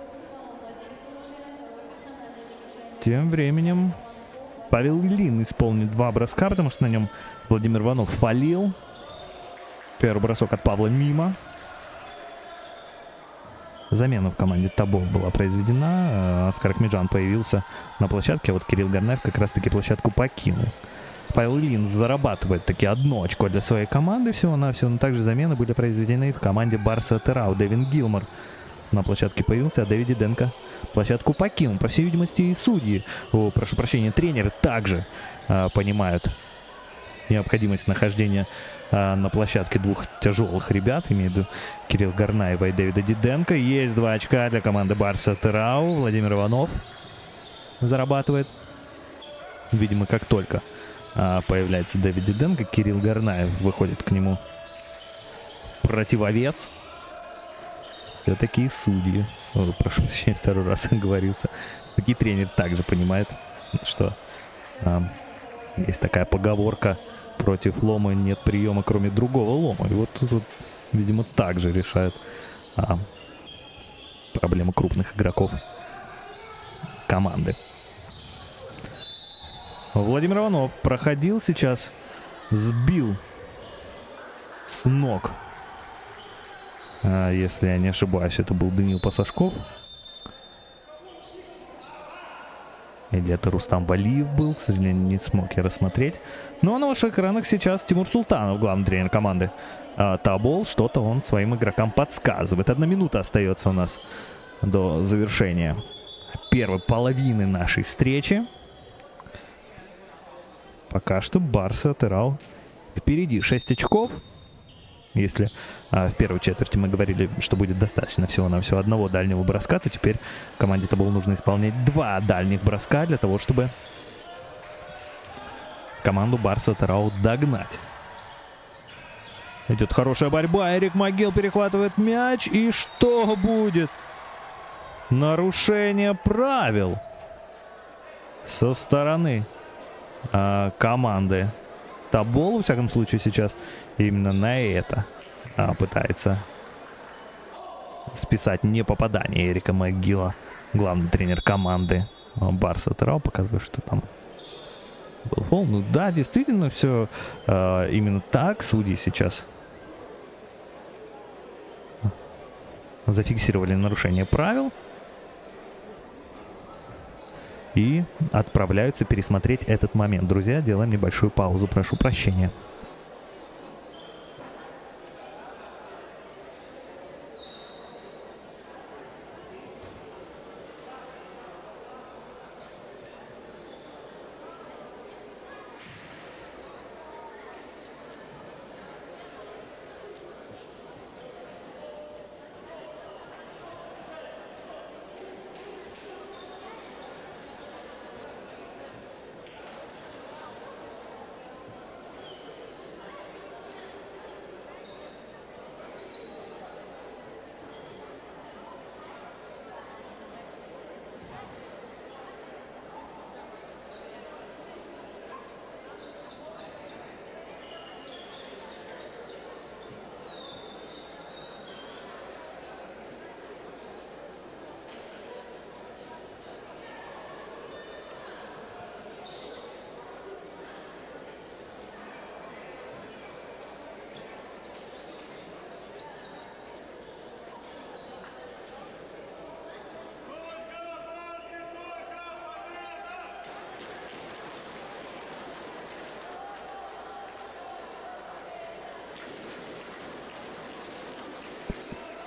Тем временем Павел Ильин исполнит 2 броска, потому что на нем Владимир Иванов фалил. Первый бросок от Павла мимо. Замена в команде Тобол была произведена. Оскар Ахмеджан появился на площадке, а вот Кирилл Горнаев как раз-таки площадку покинул. Павел Ильин зарабатывает таки 1 очко для своей команды всего-навсего, но также замены были произведены в команде Барса Терау. Дэвин Гилмор на площадке появился, а Дэвид Диденко площадку покинул. По всей видимости, и судьи, прошу прощения, тренеры также понимают необходимость нахождения на площадке 2 тяжелых ребят, имею в виду Кирилл Горнаева и Дэвида Диденко. Есть 2 очка для команды Барса Терау. Владимир Иванов зарабатывает. Видимо, как только появляется Дэвид Диденко, Кирилл Горнаев выходит к нему противовес. Это такие судьи. Прошу прощения, 2-й раз оговорился. Такие тренеры также понимают, что есть такая поговорка: против лома нет приема, кроме другого лома. И вот тут, видимо, также решают проблемы крупных игроков команды. Владимир Иванов проходил сейчас, сбил с ног. Если я не ошибаюсь, это был Даниил Пасашков. Или это Рустам Валиев был, к сожалению, не смог я рассмотреть. Но на ваших экранах сейчас Тимур Султанов, главный тренер команды Тобол. Что-то он своим игрокам подсказывает. 1 минута остается у нас до завершения первой половины нашей встречи. Пока что Барса Терау впереди 6 очков. Если в первой четверти мы говорили, что будет достаточно всего-навсего 1 дальнего броска, то теперь команде Тобол нужно исполнять 2 дальних броска для того, чтобы команду Барса Терау догнать. Идет хорошая борьба. Эрик Могил перехватывает мяч. И что будет? Нарушение правил со стороны команды Тобол, во всяком случае, сейчас именно на это пытается списать непопадание Эрика Могила, главный тренер команды Барса Терау, показывает, что там был фол. Ну да, действительно, все именно так. Судьи сейчас зафиксировали нарушение правил и отправляются пересмотреть этот момент. Друзья, делаем небольшую паузу, прошу прощения.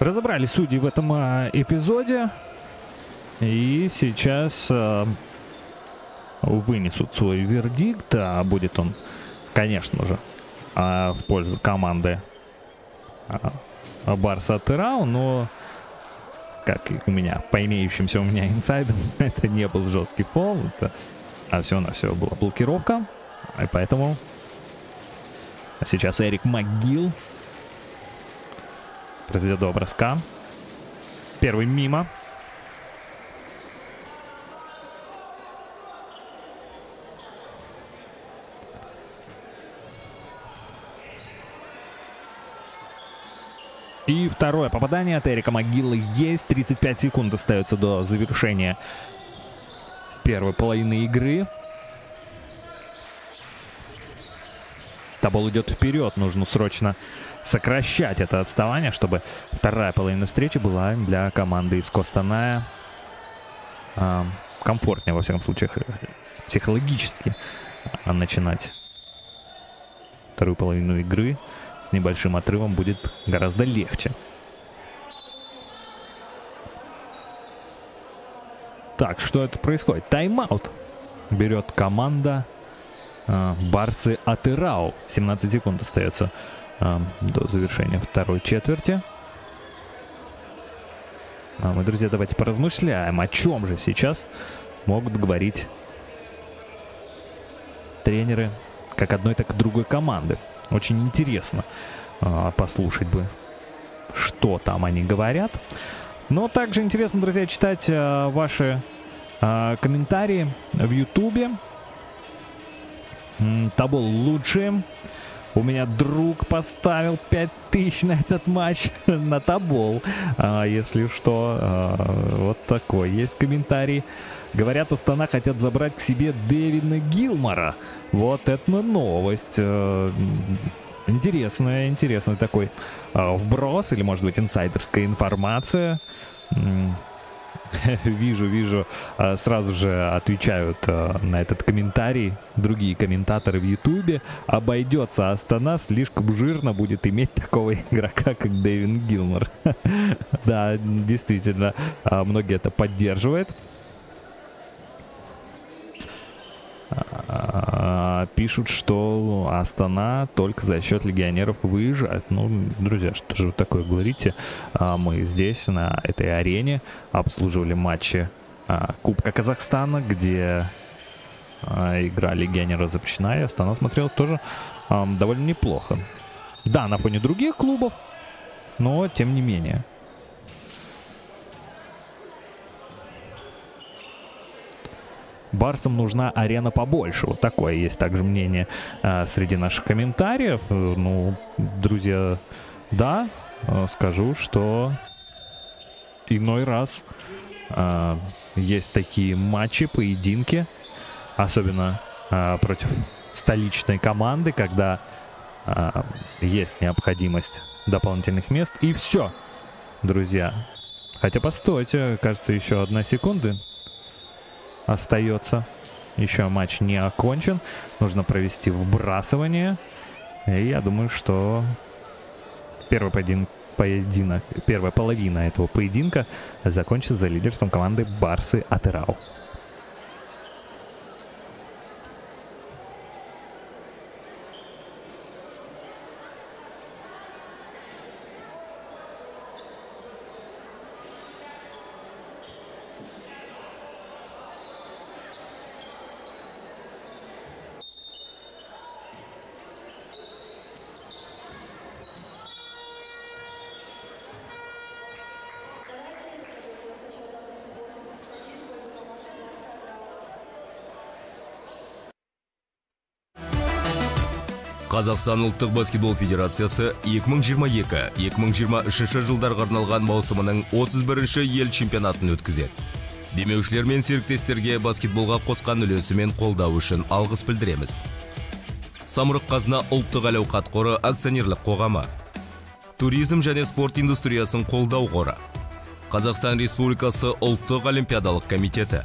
Разобрали судьи в этом эпизоде. И сейчас вынесут свой вердикт. А будет он, конечно же, в пользу команды Барса Атерау. Но, как и у меня, по имеющимся у меня инсайдам, это не был жесткий фол. Это всего-навсего была блокировка. И поэтому сейчас Эрик МакГилл произведет до броска. Первый мимо. И второе попадание от Эрика МакГилла есть. 35 секунд остается до завершения первой половины игры. Тобол идет вперед. Нужно срочно сокращать это отставание, чтобы вторая половина встречи была для команды из Костаная комфортнее, во всяком случае, психологически начинать вторую половину игры. С небольшим отрывом будет гораздо легче. Так, что это происходит? Тайм-аут берет команда Барсы Атерау. 17 секунд остается до завершения второй четверти. Мы, друзья, давайте поразмышляем, о чем же сейчас могут говорить тренеры как одной, так и другой команды. Очень интересно послушать бы, что там они говорят. Но также интересно, друзья, читать ваши комментарии в Ютубе. Тобол лучший. У меня друг поставил 5000 на этот матч на Тобол. Если что, вот такой есть комментарий. Говорят, Астана хотят забрать к себе Дэвида Гилмора. Вот это новость. Интересный такой вброс, или, может быть, инсайдерская информация. Вижу, сразу же отвечают на этот комментарий другие комментаторы в Ютубе. Обойдется Астана, слишком жирно будет иметь такого игрока, как Дэвид Гилмор. Да, действительно, многие это поддерживают. Пишут, что Астана только за счет легионеров выезжает. Ну, друзья, что же вы такое говорите? Мы здесь, на этой арене, обслуживали матчи Кубка Казахстана, где игра легионера запрещена, и Астана смотрелась тоже довольно неплохо. Да, на фоне других клубов, но тем не менее. Барсам нужна арена побольше. Вот такое есть также мнение среди наших комментариев. Ну, друзья, да, скажу, что иной раз есть такие матчи, поединки, особенно против столичной команды, когда есть необходимость дополнительных мест. И все, друзья. Хотя, постойте, кажется, еще 1 секунда остается. Еще матч не окончен. Нужно провести вбрасывание. И я думаю, что первая половина этого поединка закончится за лидерством команды Барсы Атерау. Қазақстан ұлттық баскетбол федерациясы 2022-2023 жылдарға арналған маусымының 31-ші ел чемпионатын өткізеді. Демеушілер мен серіктестерге баскетболға қосқан үлесі мен қолдау үшін алғыс білдіреміз. Самұрық қазына ұлттық әл-ауқат қоры акционерлік қоғамы, туризм және спорт индустриясын қолдау қоры, Қазақстан Республикасы ұлттық олимпиадалық комитеті.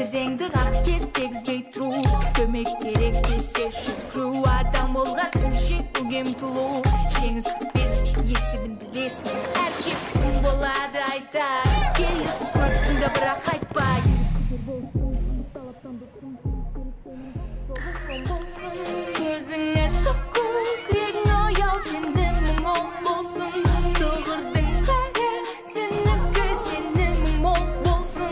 кезеңді қақ кез тегізбей тұру, көмек керек десе шүкіру, адам болғасын жеңуге ұмтылу, жеңіс бітпес есебін білесің, әркесің болады айтар, келіс көрттіңді бірақ айтпай. Көзіңе шоққу, күрегің ояу, сенің мұң ол болсын, тұғырдың бәрі, сенікі сенің мұң ол болсын.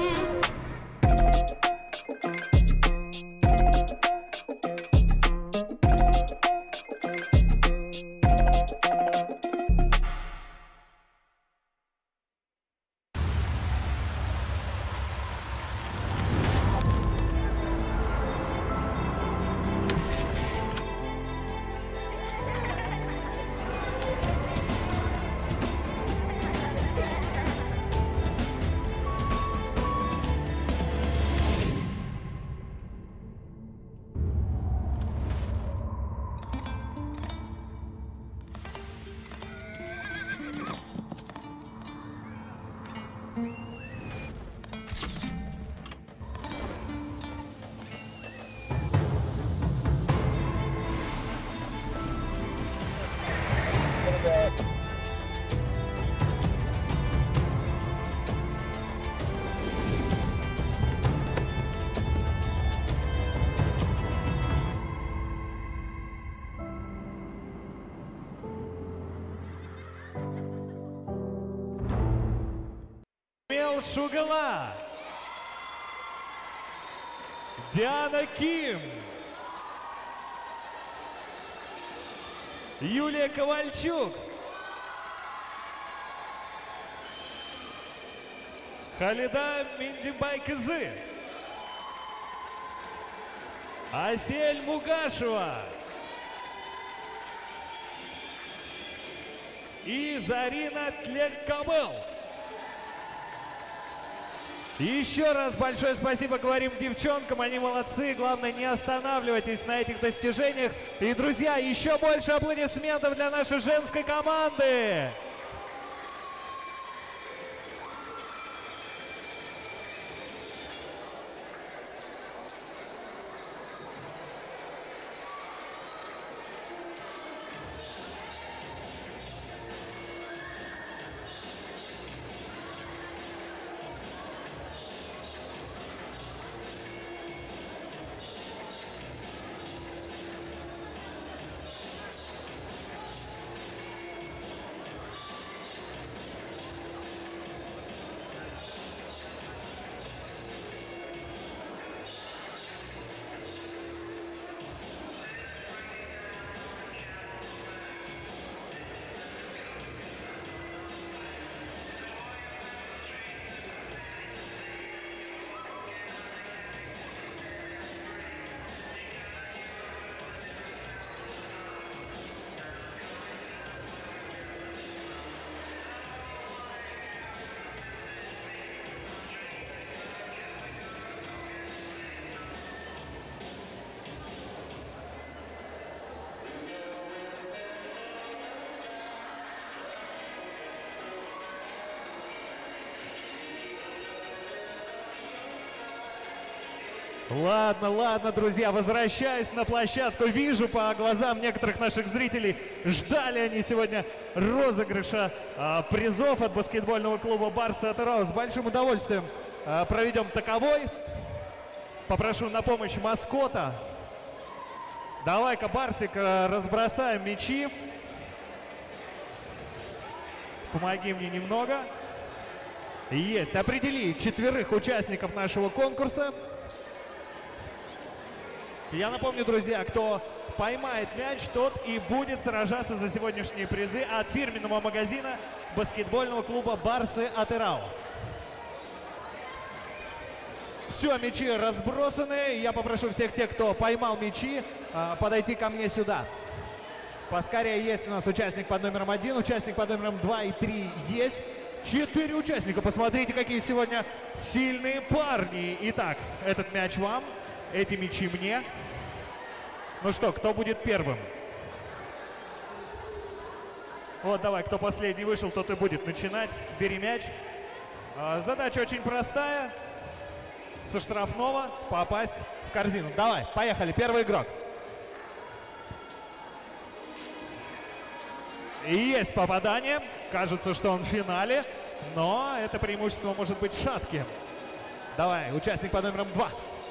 Шугала, Диана Ким, Юлия Ковальчук, Халида Миндибай-Кызы, Асель Мугашева и Зарина Тлеккабыл. Еще раз большое спасибо говорим девчонкам, они молодцы, главное не останавливайтесь на этих достижениях. И, друзья, еще больше аплодисментов для нашей женской команды. Ладно, друзья, возвращаюсь на площадку. Вижу по глазам некоторых наших зрителей, ждали они сегодня розыгрыша призов от баскетбольного клуба «Барсы Атерау». С большим удовольствием проведем таковой. Попрошу на помощь маскота. Давай-ка, Барсик, разбросаем мячи. Помоги мне немного. Есть. Определи 4 участников нашего конкурса. Я напомню, друзья, кто поймает мяч, тот и будет сражаться за сегодняшние призы от фирменного магазина баскетбольного клуба «Барсы Атерау». Все, мячи разбросаны. Я попрошу всех тех, кто поймал мячи, подойти ко мне сюда. Поскорее, есть у нас участник под номером 1, участник под номером 2 и 3 есть. 4 участника. Посмотрите, какие сегодня сильные парни. Итак, этот мяч вам, эти мячи мне. Ну что, кто будет первым? Вот, давай, кто последний вышел, тот и будет начинать. Бери мяч. Задача очень простая. со штрафного попасть в корзину. Давай, поехали, первый игрок. И есть попадание. Кажется, что он в финале, но это преимущество может быть шатким. Давай, участник под номером 2.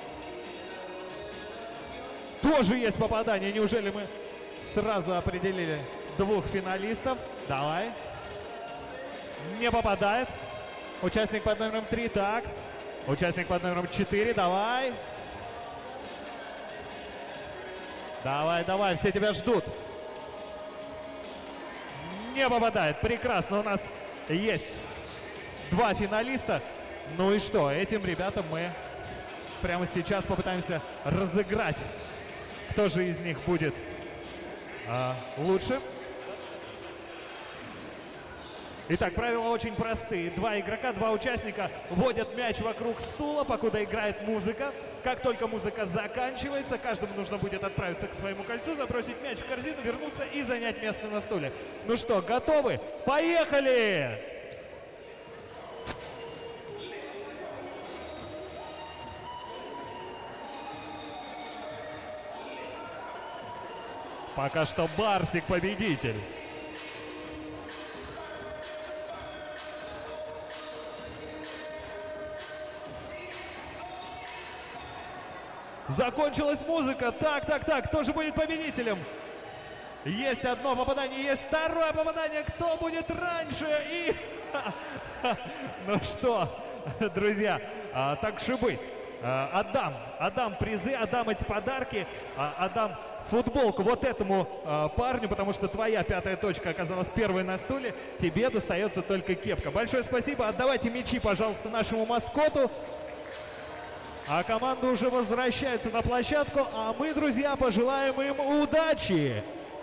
Тоже есть попадание. Неужели мы сразу определили двух финалистов? Давай. Не попадает. Участник под номером 3. Так. Участник под номером 4. Давай. Давай, давай. Все тебя ждут. Не попадает. Прекрасно. У нас есть два финалиста. Ну и что? Этим ребятам мы прямо сейчас попытаемся разыграть. Кто же из них будет лучше? Итак, правила очень простые. Два игрока, два участника вводят мяч вокруг стула, покуда играет музыка. Как только музыка заканчивается, каждому нужно будет отправиться к своему кольцу, забросить мяч в корзину, вернуться и занять место на стуле. Ну что, готовы? Поехали! Пока что Барсик победитель. Закончилась музыка. Так, кто же будет победителем? Есть одно попадание, есть второе попадание. Кто будет раньше? И... Ну что, друзья, так уж и быть. Отдам призы, отдам эти подарки, отдам футболку вот этому парню, потому что твоя пятая точка оказалась первой на стуле. Тебе достается только кепка. Большое спасибо. Отдавайте мячи, пожалуйста, нашему маскоту. А команда уже возвращается на площадку, а мы, друзья, пожелаем им удачи!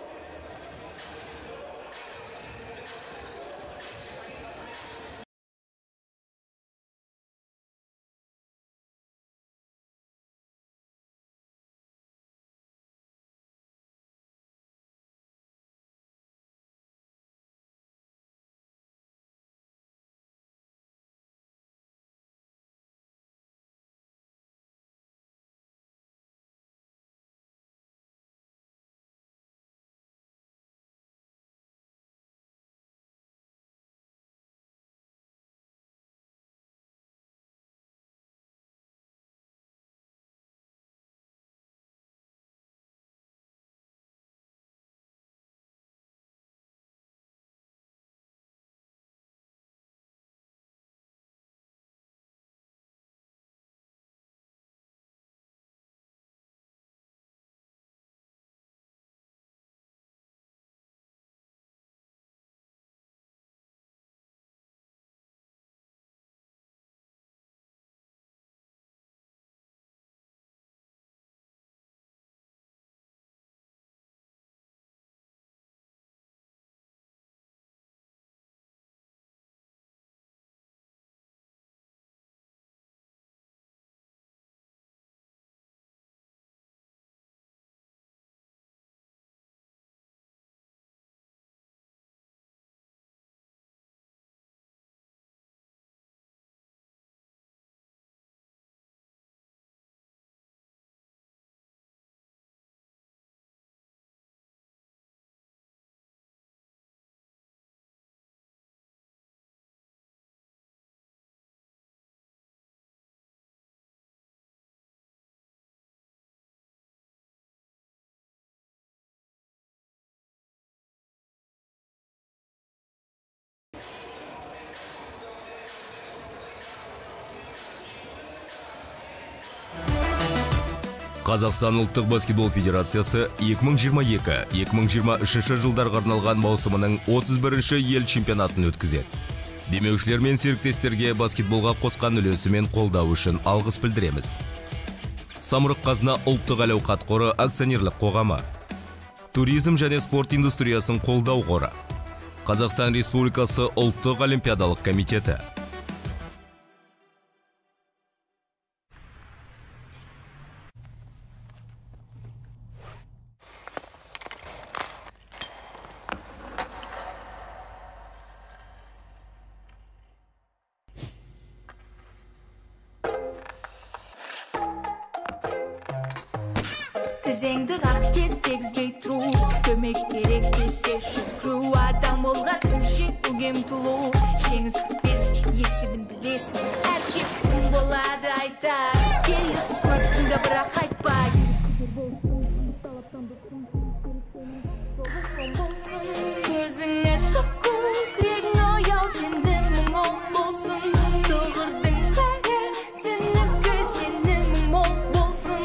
Қазақстан ұлттық баскетбол федерациясы 2022-2023 жылдарға арналған маусымының 31-ші ел чемпионатын өткізеді. Демеушілер мен серіктестерге баскетболға қосқан үлесі мен қолдау үшін алғыс білдіреміз. Самұрық-қазына ұлттық әл-ауқат қоры акционерлік қоғамы, туризм және спорт индустриясын қолдау қоры, Қазақстан Республикасы ұлттық олимпиадалық комитеті. кезеңді қақ тез тегізбей тұру, көмек керек десе шүкіру, адам болғасын жеңуге ұмтылу, жеңіс бітпес есебін білесің, әркесің болады айтар, келіс көрдің да бірақ қайтпай. Көзіңе шыққу, күрегің ояу, сенде мұң ол болсын, тұғырдың бәрі сенікі, сенде мұң мол болсын.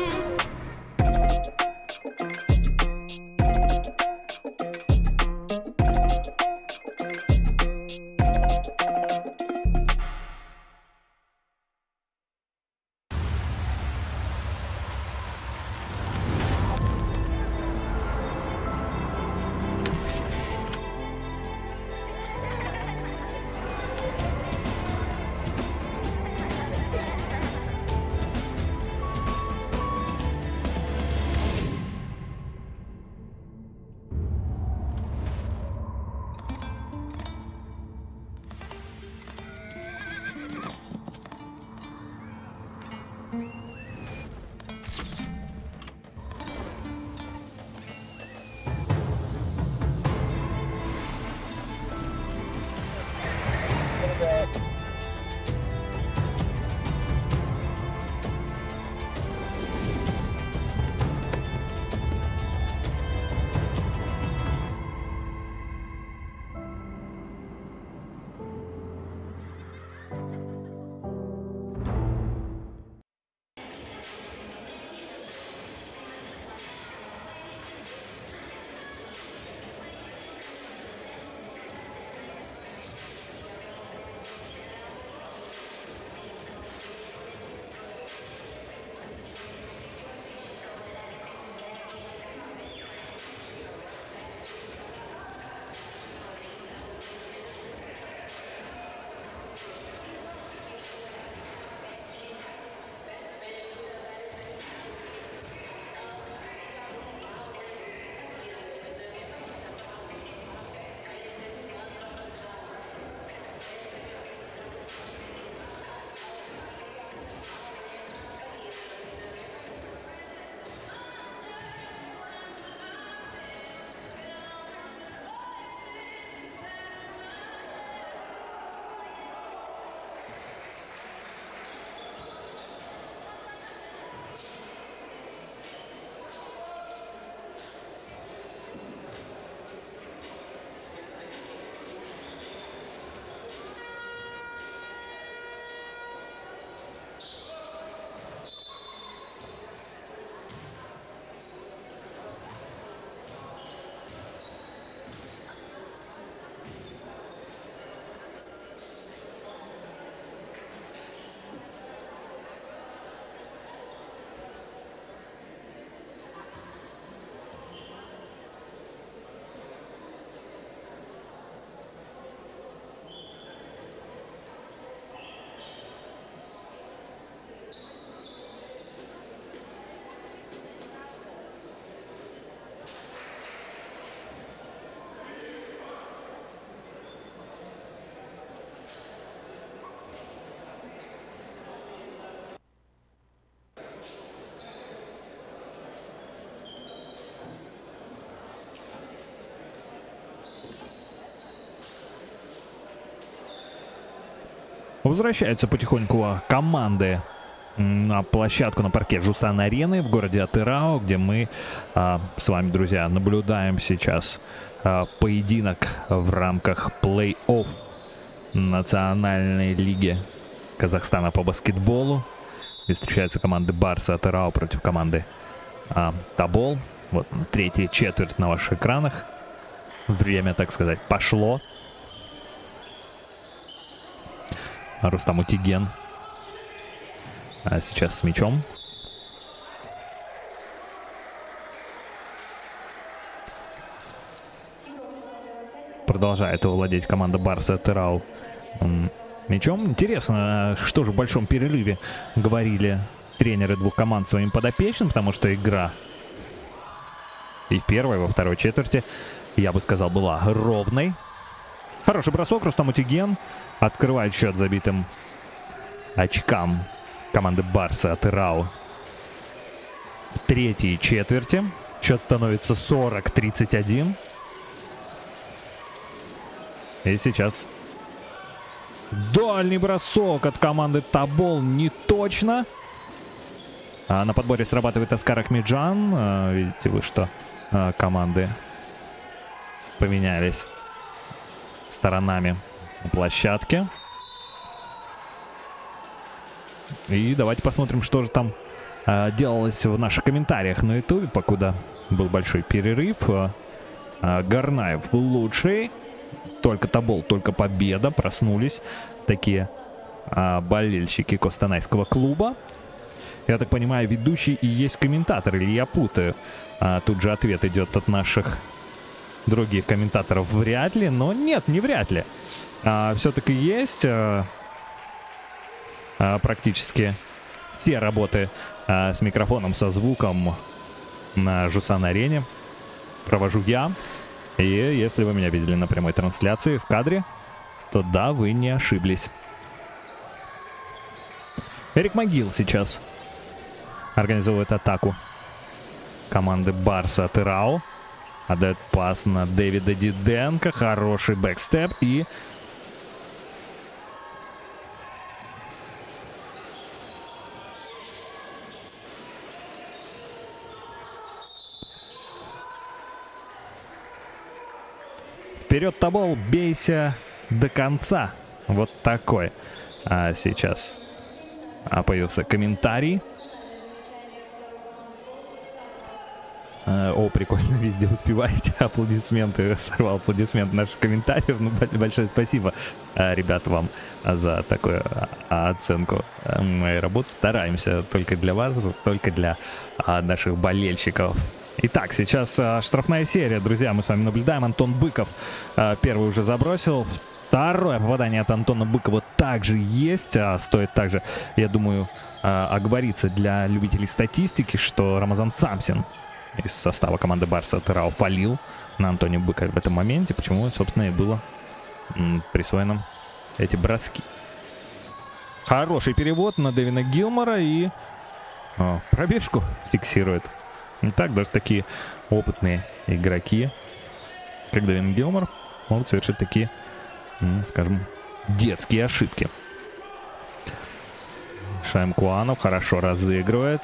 Возвращаются потихоньку команды на площадку, на парке Жусан-арены в городе Атырау, где мы с вами, друзья, наблюдаем сейчас поединок в рамках плей-офф Национальной лиги Казахстана по баскетболу. Здесь встречаются команды Барса Атырау против команды Тобол. Вот третья четверть на ваших экранах. Время, так сказать, пошло. Рустам Утиген сейчас с мячом. Продолжает владеть команда Барса Атырау мячом. Интересно, что же в большом перерыве говорили тренеры двух команд своим подопечным, потому что игра и в первой, и во второй четверти, я бы сказал, была ровной. Хороший бросок, Рустам Утиген открывает счет забитым очкам команды Барса Атырау в третьей четверти. Счет становится 40-31. И сейчас дальний бросок от команды Тобол не точно. На подборе срабатывает Оскар Ахмеджан. Видите вы, что команды поменялись сторонами на площадке. И давайте посмотрим, что же там делалось в наших комментариях на ютубе, покуда был большой перерыв. Гарнаев лучший. Только Тобол, только победа. Проснулись такие болельщики Костанайского клуба. Я так понимаю, ведущий и есть комментатор, или я путаю? Тут же ответ идет от наших других комментаторов. Вряд ли, но нет, не вряд ли. Все-таки есть практически все работы с микрофоном, со звуком на Жусан-арене провожу я. И если вы меня видели на прямой трансляции в кадре, то да, вы не ошиблись. Эрик Могил сейчас организовывает атаку команды Барса Атырау. Отдает пас на Дэвида Диденко. Хороший бэкстеп. И вперед, Тобол, бейся до конца. Вот такой. Сейчас появился комментарий. О, прикольно, везде успеваете. Аплодисменты. Сорвал аплодисмент наших комментариев. Ну, большое спасибо, ребята, вам за такую оценку моей работы. Стараемся только для вас, только для наших болельщиков. Итак, сейчас штрафная серия, друзья, мы с вами наблюдаем. Антон Быков первый уже забросил. Второе попадание от Антона Быкова также есть. Стоит также, я думаю, оговориться для любителей статистики, что Рамазан Самсин из состава команды Барса Атырау фалил на Антоне Быкове в этом моменте. Почему, собственно, и было присвоено эти броски. Хороший перевод на Дэвина Гилмора и пробежку фиксирует. Не так, даже такие опытные игроки, как Дэвин Гилмор, могут совершить такие, скажем, детские ошибки. Шаим Куанов хорошо разыгрывает.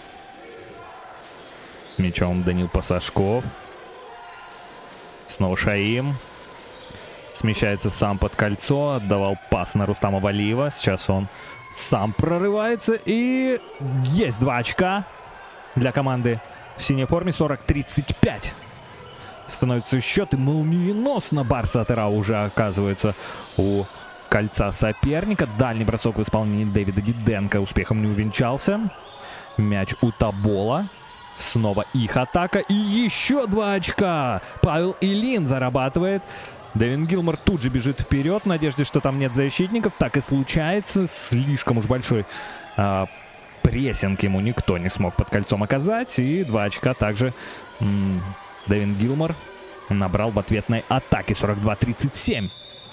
Мячом Данил Пасашков. Снова Шаим. Смещается сам под кольцо. Отдавал пас на Рустама Валиева. Сейчас он сам прорывается. И есть 2 очка для команды в синей форме. 40-35. Становится счет. И молниеносно Барса Атырау уже оказывается у кольца соперника. Дальний бросок в исполнении Дэвида Диденко успехом не увенчался. Мяч у Тобола. Снова их атака. И еще 2 очка. Павел Ильин зарабатывает. Дэвин Гилмор тут же бежит вперед в надежде, что там нет защитников. Так и случается. Слишком уж большой прессинг ему никто не смог под кольцом оказать. И 2 очка также Дэвин Гилмор набрал в ответной атаке. 42-37.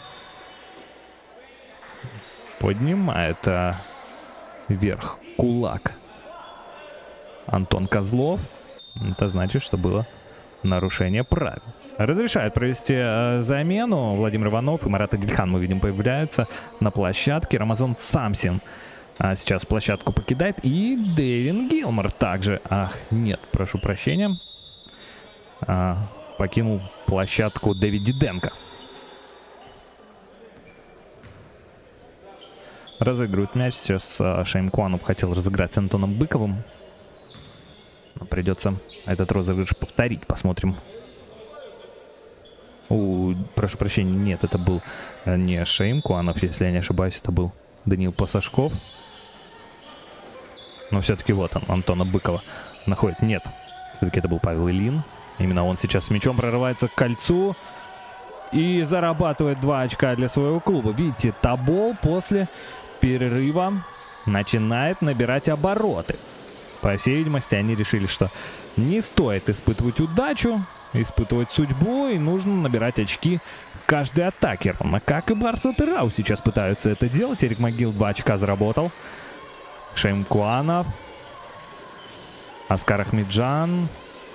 Поднимает вверх кулак Антон Козлов. Это значит, что было нарушение правил. Разрешает провести замену. Владимир Иванов и Марат Адильхан, мы видим, появляются на площадке. Рамазан Самсин сейчас площадку покидает. И Дэвин Гилмор также. Ах, нет, прошу прощения. Покинул площадку Дэвид Диденко. Разыгрывает мяч. Сейчас Шаим Куанов хотел разыграть с Антоном Быковым. Но придется этот розыгрыш повторить. Посмотрим. Прошу прощения, нет, это был не Шаим Куанов, если я не ошибаюсь. Это был Данил Пасашков. Но все-таки вот он, Антона Быкова находит. Нет, все-таки это был Павел Ильин. Именно он сейчас с мячом прорывается к кольцу. И зарабатывает 2 очка для своего клуба. Видите, Тобол после перерыва начинает набирать обороты. По всей видимости, они решили, что не стоит испытывать удачу, испытывать судьбу, и нужно набирать очки в каждой атаке. Ровно как и Барса Атырау сейчас пытаются это делать. Эрик Могил 2 очка заработал. Шаим Куанов. Аскар Ахмеджан.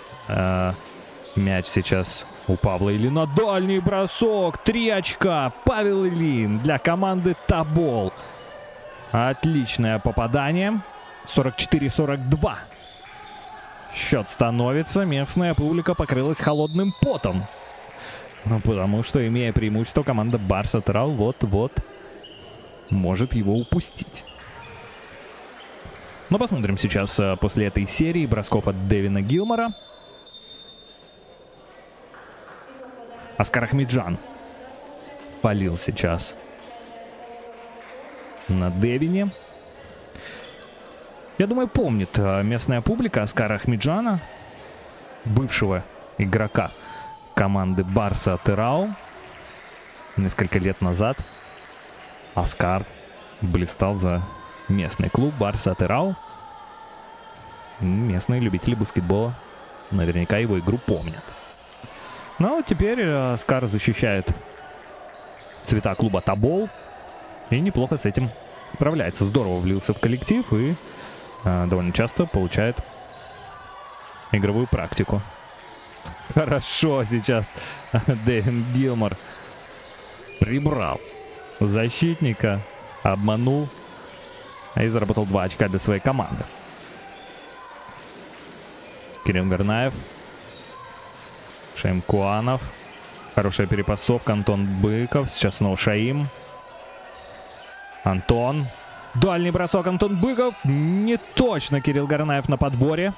Мяч сейчас у Павла Ильина. Дальний бросок. 3 очка. Павел Ильин для команды Тобол. Отличное попадание. 44-42. Счет становится. Местная публика покрылась холодным потом. Потому что, имея преимущество, команда Барса Атырау вот-вот может его упустить. Но посмотрим сейчас после этой серии бросков от Дэвина Гилмора. Аскар Ахмеджан палил сейчас на Дэвине. Я думаю, помнит местная публика Аскара Ахмеджана, бывшего игрока команды Барса Атырау. Несколько лет назад Аскар блистал за местный клуб Барса Атырау. Местные любители баскетбола наверняка его игру помнят. Но теперь Аскар защищает цвета клуба Тобол и неплохо с этим справляется. Здорово влился в коллектив и довольно часто получает игровую практику. Хорошо сейчас Дэвин Гилмор прибрал защитника, обманул и заработал 2 очка для своей команды. Кирилл Гарнаев. Шаим Куанов. Хорошая перепасовка. Антон Быков. Сейчас снова Шаим. Антон. Дальний бросок. Антон Быков. Не точно Кирилл Гарнаев на подборе.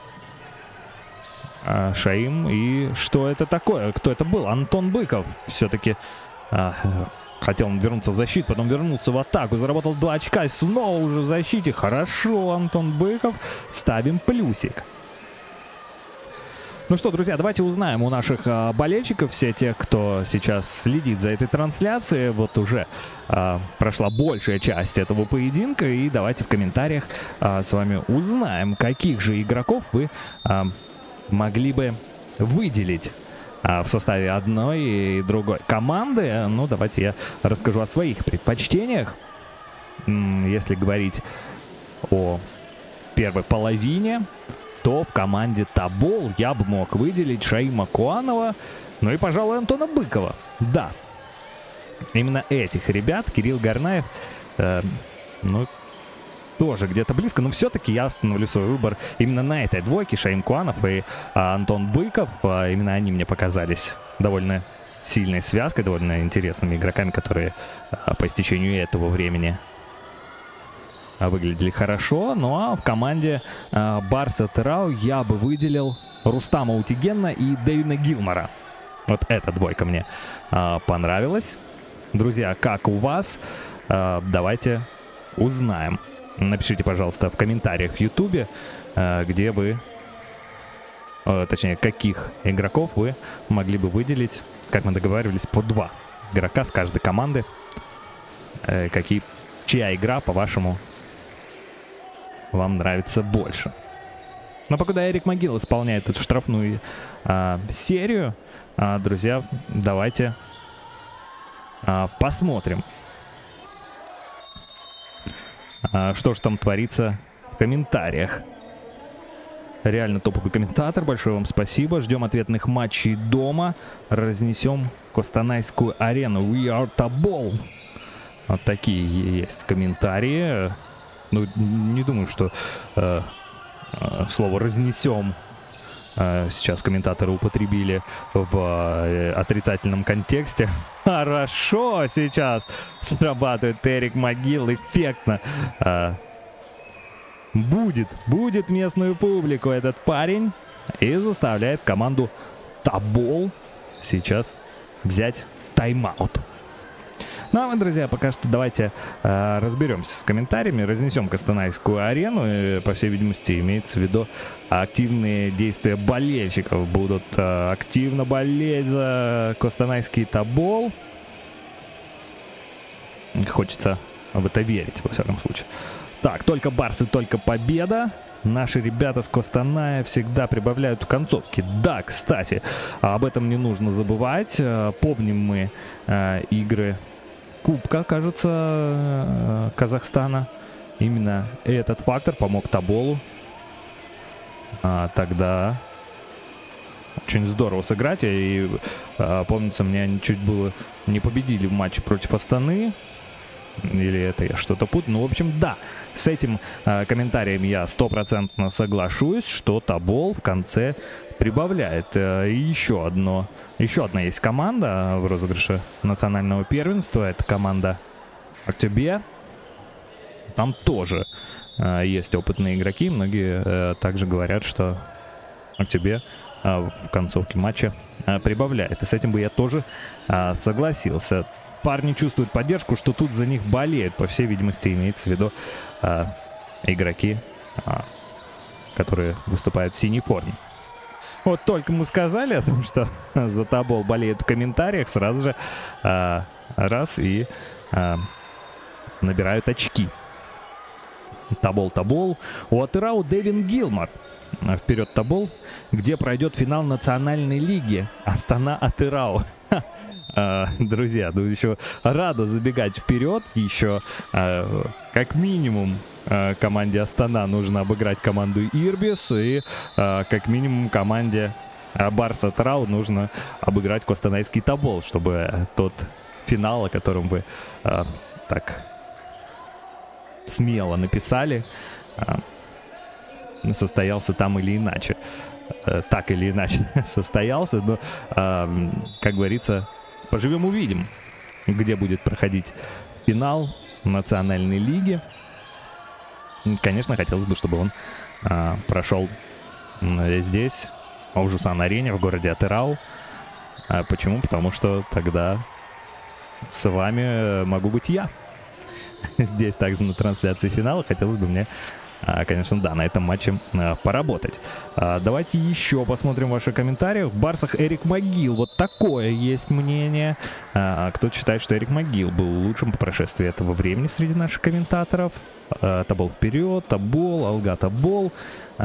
Шаим. И что это такое? Кто это был? Антон Быков. Все-таки хотел он вернуться в защиту, потом вернулся в атаку. Заработал 2 очка. И снова уже в защите. Хорошо, Антон Быков. Ставим плюсик. Ну что, друзья, давайте узнаем у наших болельщиков, все те, кто сейчас следит за этой трансляцией. Вот уже прошла большая часть этого поединка. И давайте в комментариях с вами узнаем, каких же игроков вы могли бы выделить в составе одной и другой команды. Ну, давайте я расскажу о своих предпочтениях. Если говорить о первой половине, то в команде Тобол я бы мог выделить Шаима Куанова, ну и, пожалуй, Антона Быкова. Да, именно этих ребят. Кирилл Гарнаев, ну, тоже где-то близко, но все-таки я остановлю свой выбор именно на этой двойке. Шаим Куанов и Антон Быков. Именно они мне показались довольно сильной связкой, довольно интересными игроками, которые по истечению этого времени выглядели хорошо. Ну а в команде Барса Атырау я бы выделил Рустама Утигена и Дэвина Гилмора. Вот эта двойка мне понравилась. Друзья, как у вас? Давайте узнаем. Напишите, пожалуйста, в комментариях в YouTube, где вы, точнее, каких игроков вы могли бы выделить. Как мы договаривались, по 2 игрока с каждой команды. Чья игра, по-вашему, вам нравится больше. Но пока Эрик Могил исполняет эту штрафную серию, друзья, давайте посмотрим, что же там творится в комментариях. Реально топовый комментатор, большое вам спасибо. Ждем ответных матчей дома. Разнесем Костанайскую арену. We are Тобол. Вот такие есть комментарии. Ну, не думаю, что слово «разнесем» сейчас комментаторы употребили в отрицательном контексте. Хорошо сейчас срабатывает Эрик Могил. Эффектно. Будет местную публику этот парень. И заставляет команду Тобол сейчас взять тайм-аут. Ну, а, друзья, пока что давайте разберемся с комментариями, разнесем Костанайскую арену. И, по всей видимости, имеется в виду активные действия болельщиков. Будут активно болеть за Костанайский Тобол. Хочется в это верить, во всяком случае. Так, только барсы, только победа. Наши ребята с Костаная всегда прибавляют в концовке. Да, кстати, об этом не нужно забывать. Помним мы игры Кубка, кажется, Казахстана. Именно этот фактор помог Тоболу тогда очень здорово сыграть. И помнится, мне они чуть было не победили в матче против Астаны. Или это я что-то путаю. Ну, в общем, да, с этим комментарием я 100% соглашусь, что Тобол в конце прибавляет. И еще одна есть команда в розыгрыше национального первенства. Это команда Актюбе. Там тоже есть опытные игроки. Многие также говорят, что Актюбе в концовке матча прибавляет. И с этим бы я тоже согласился. Парни чувствуют поддержку, что тут за них болеют. По всей видимости, имеется в виду игроки, которые выступают в синей форме. Вот только мы сказали о том, что за Тобол болеют в комментариях, сразу же раз и набирают очки. Тобол. У Атырау Дэвин Гилмор. Вперед Тобол, где пройдет финал национальной лиги Астана Атырау. Друзья, ну еще рано забегать вперед. Еще как минимум команде Астана нужно обыграть команду Ирбис. И как минимум команде Барс Атырау нужно обыграть костанайский Тобол, чтобы тот финал, о котором вы так смело написали, состоялся там или иначе. Так или иначе состоялся. Но, как говорится, поживем увидим, где будет проходить финал национальной лиги. Конечно, хотелось бы, чтобы он прошел здесь, в Жусан-арене, в городе Атырау. Почему? Потому что тогда с вами могу быть я. Здесь также на трансляции финала. Хотелось бы мне, конечно, да, на этом матче поработать. Давайте еще посмотрим ваши комментарии. В Барсах Эрик Могил. Вот такое есть мнение. Кто-то считает, что Эрик Могил был лучшим по прошествии этого времени среди наших комментаторов. Тобол вперед, Тобол, Алга Тобол.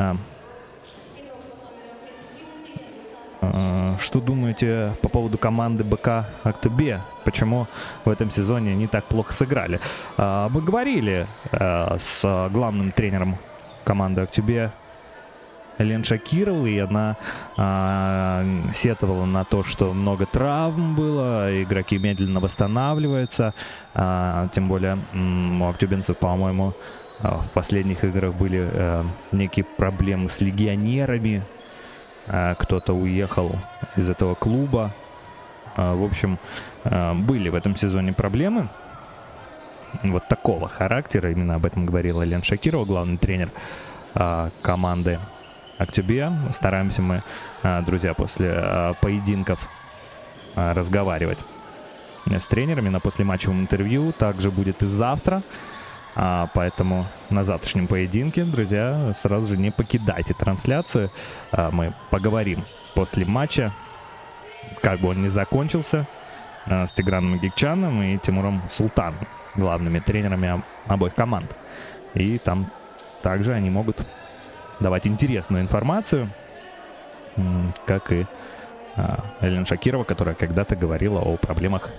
Что думаете по поводу команды БК Актюбе? Почему в этом сезоне они так плохо сыграли? Мы говорили с главным тренером команды Актюбе Элен Шакировой, и она сетовала на то, что много травм было, игроки медленно восстанавливаются. Тем более у актюбинцев, по-моему, в последних играх были некие проблемы с легионерами. Кто-то уехал из этого клуба. В общем, были в этом сезоне проблемы вот такого характера. Именно об этом говорила Элен Шакирова, главный тренер команды Актюбе. Стараемся мы, друзья, после поединков разговаривать с тренерами на послематчевом интервью. Также будет и завтра. Поэтому на завтрашнем поединке, друзья, сразу же не покидайте трансляцию. Мы поговорим после матча, как бы он ни закончился, с Тиграном Гикчаном и Тимуром Султаном, главными тренерами обоих команд. И там также они могут давать интересную информацию, как и Элен Шакирова, которая когда-то говорила о проблемах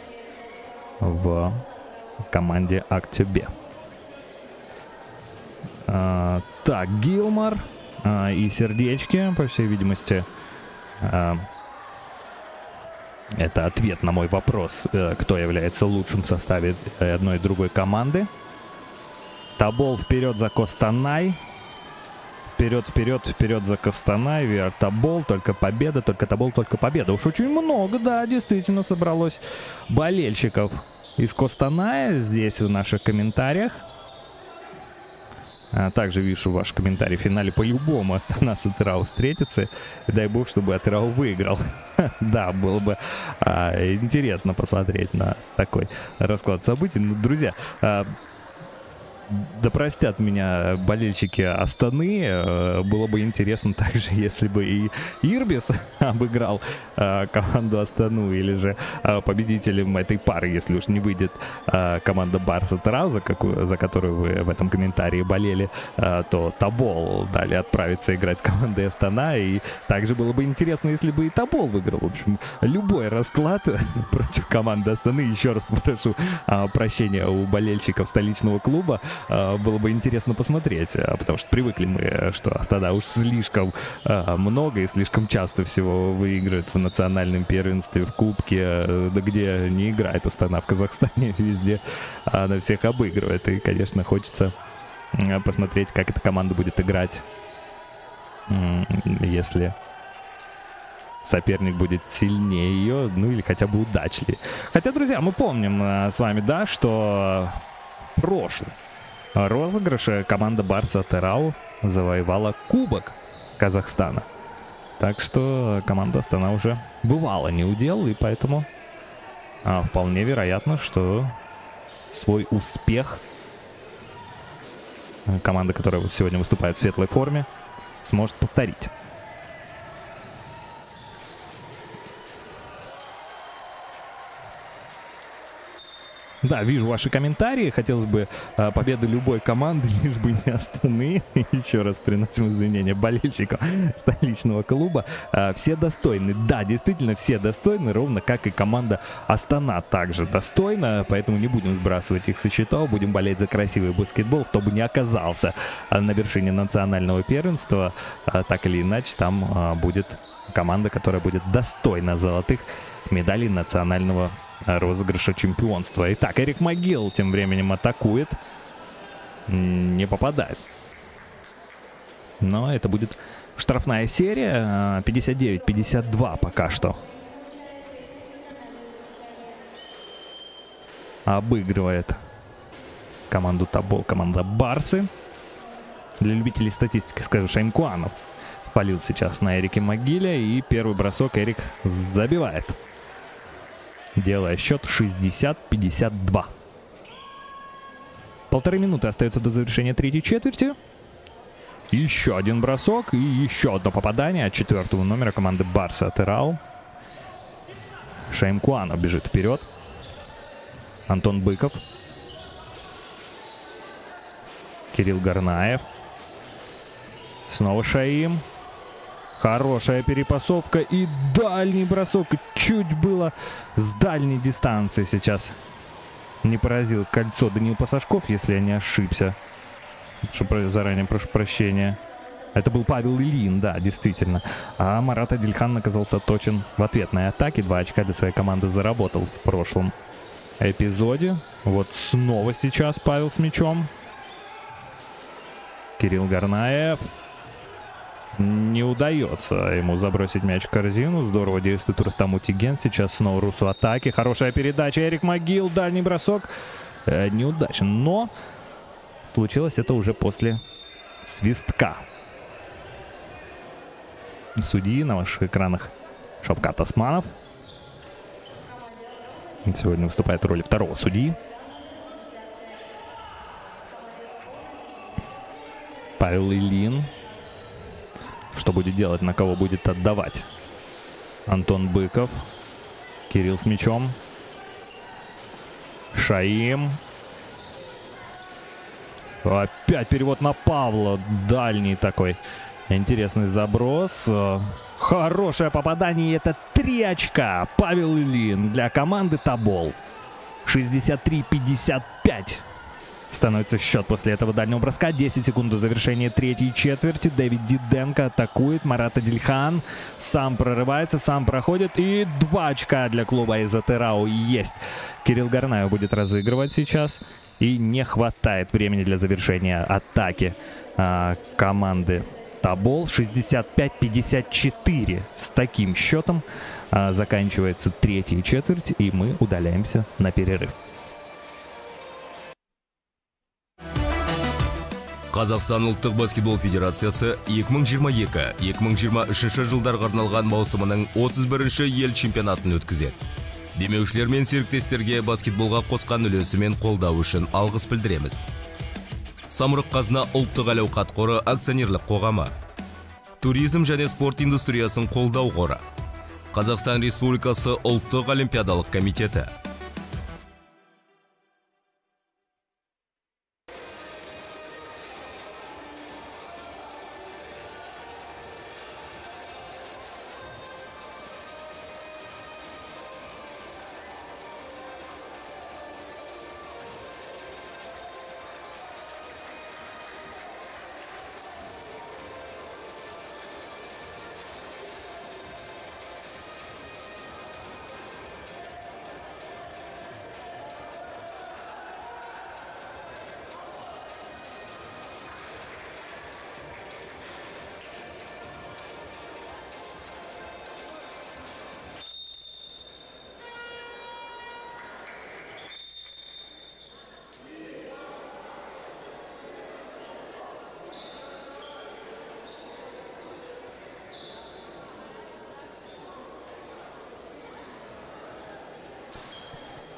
в команде Актюбе. Так, Гилмор и сердечки, по всей видимости, это ответ на мой вопрос, кто является лучшим в составе одной и другой команды. Тобол вперед за Костанай. Вперед за Костанай. VR Тобол, только победа, только Тобол, только победа. Уж очень много, да, действительно собралось болельщиков из Костаная здесь в наших комментариях. Также вижу ваш комментарий. В финале по-любому Астана с Атырау встретится. И дай бог, чтобы Атырау выиграл. Да, было бы интересно посмотреть на такой расклад событий. Ну, друзья, да простят меня болельщики Астаны. Было бы интересно также, если бы и Ирбис обыграл команду Астану, или же победителем этой пары, если уж не выйдет команда Барс Атырау, за которую вы в этом комментарии болели, то Тобол далее отправится играть с командой Астана. И также было бы интересно, если бы и Тобол выиграл. В общем, любой расклад против команды Астаны, еще раз попрошу прощения у болельщиков столичного клуба, было бы интересно посмотреть, потому что привыкли мы, что Астана уж слишком много и слишком часто всего выигрывает в национальном первенстве, в кубке, где не играет Астана в Казахстане, везде она всех обыгрывает. И, конечно, хочется посмотреть, как эта команда будет играть, если соперник будет сильнее ее, ну или хотя бы удачливее. Хотя, друзья, мы помним с вами, да, что в прошлом розыгрыше команда Барса Атырау завоевала Кубок Казахстана. Так что команда Астана уже бывала неудел, и поэтому вполне вероятно, что свой успех команда, которая вот сегодня выступает в светлой форме, сможет повторить. Да, вижу ваши комментарии. Хотелось бы победы любой команды, лишь бы не Астаны. Еще раз приносим извинения болельщикам столичного клуба. Все достойны. Да, действительно, все достойны, ровно как и команда Астана также достойна. Поэтому не будем сбрасывать их со счетов. Будем болеть за красивый баскетбол. Кто бы не оказался на вершине национального первенства, так или иначе, там будет команда, которая будет достойна золотых медалей национального розыгрыша чемпионства. Итак, Эрик Могил тем временем атакует. Не попадает. Но это будет штрафная серия. 59-52 пока что. Обыгрывает команду Тобол, команда Барсы. Для любителей статистики скажу, Шаймкуанов фалил сейчас на Эрике Могиле. И первый бросок Эрик забивает, делая счет 60-52. 1,5 минуты остается до завершения третьей четверти. Еще один бросок и еще одно попадание от 4-го номера команды Барса Атырау. Шаймкуанов бежит вперед. Антон Быков. Кирилл Гарнаев. Снова Шаим. Хорошая перепасовка и дальний бросок. Чуть было с дальней дистанции сейчас не поразил кольцо Даниил Пасашков, если я не ошибся. Заранее прошу прощения. Это был Павел Ильин, да, действительно. А Марат Адильхан оказался точен в ответной атаке. 2 очка для своей команды заработал в прошлом эпизоде. Вот снова сейчас Павел с мячом. Кирилл Гарнаев. Не удается ему забросить мяч в корзину. Здорово действует Рустам Утиген. Сейчас снова Рус в атаке. Хорошая передача. Эрик Могил. Дальний бросок. Неудачен. Но случилось это уже после свистка. Судьи на ваших экранах Шавкат Османов. Сегодня выступает в роли второго судьи. Павел Ильин. Что будет делать, на кого будет отдавать? Антон Быков. Кирилл с мячом. Шаим. Опять перевод на Павла. Дальний такой интересный заброс. Хорошее попадание. Это 3 очка. Павел Ильин для команды Тобол. 63-55. Становится счет после этого дальнего броска. 10 секунд до завершения третьей четверти. Дэвид Диденко атакует. Марат Адильхан сам прорывается, сам проходит. И 2 очка для клуба из Атырау есть. Кирилл Гарнаев будет разыгрывать сейчас. И не хватает времени для завершения атаки команды Тобол. 65-54. С таким счетом заканчивается третья четверть. И мы удаляемся на перерыв. Қазақстан ұлттық баскетбол федерациясы 2022-2023 жылдарға арналған маусымының 31-ші ел чемпионатын өткізеді. Демеушілер мен серіктестерге баскетболға қосқан үлесі мен қолдау үшін алғыс білдіреміз. Самұрық қазына ұлттық әл-ауқат қоры акционерлік қоғамы, туризм және спорт индустриясын қолдау қоры, Қазақстан Республикасы ұлттық олимпиадалық комитеті.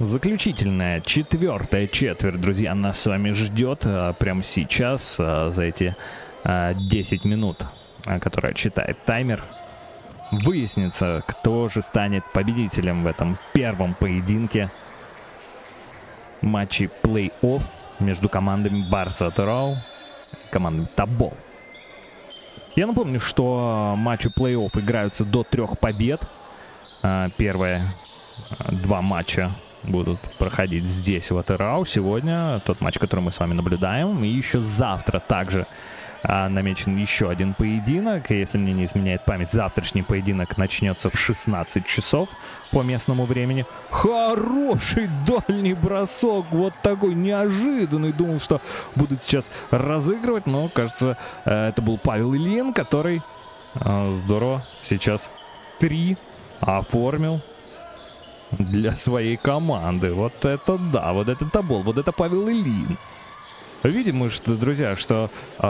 Заключительная 4-я четверть, друзья, нас с вами ждет прямо сейчас, за эти 10 минут, которые отсчитает таймер. Выяснится, кто же станет победителем в этом первом поединке матчей плей-офф между командами Барса Атырау и командами Тобол. Я напомню, что матчи плей-офф играются до 3 побед. Первые 2 матча будут проходить здесь, в Атырау. Сегодня тот матч, который мы с вами наблюдаем. И еще завтра также намечен еще один поединок. Если мне не изменяет память, завтрашний поединок начнется в 16 часов по местному времени. Хороший дальний бросок. Вот такой неожиданный. Думал, что будут сейчас разыгрывать. Но, кажется, это был Павел Ильин, который здорово сейчас 3 оформил для своей команды. Вот это да, вот это Тобол, вот это Павел Ильин. Видим мы, что, друзья, что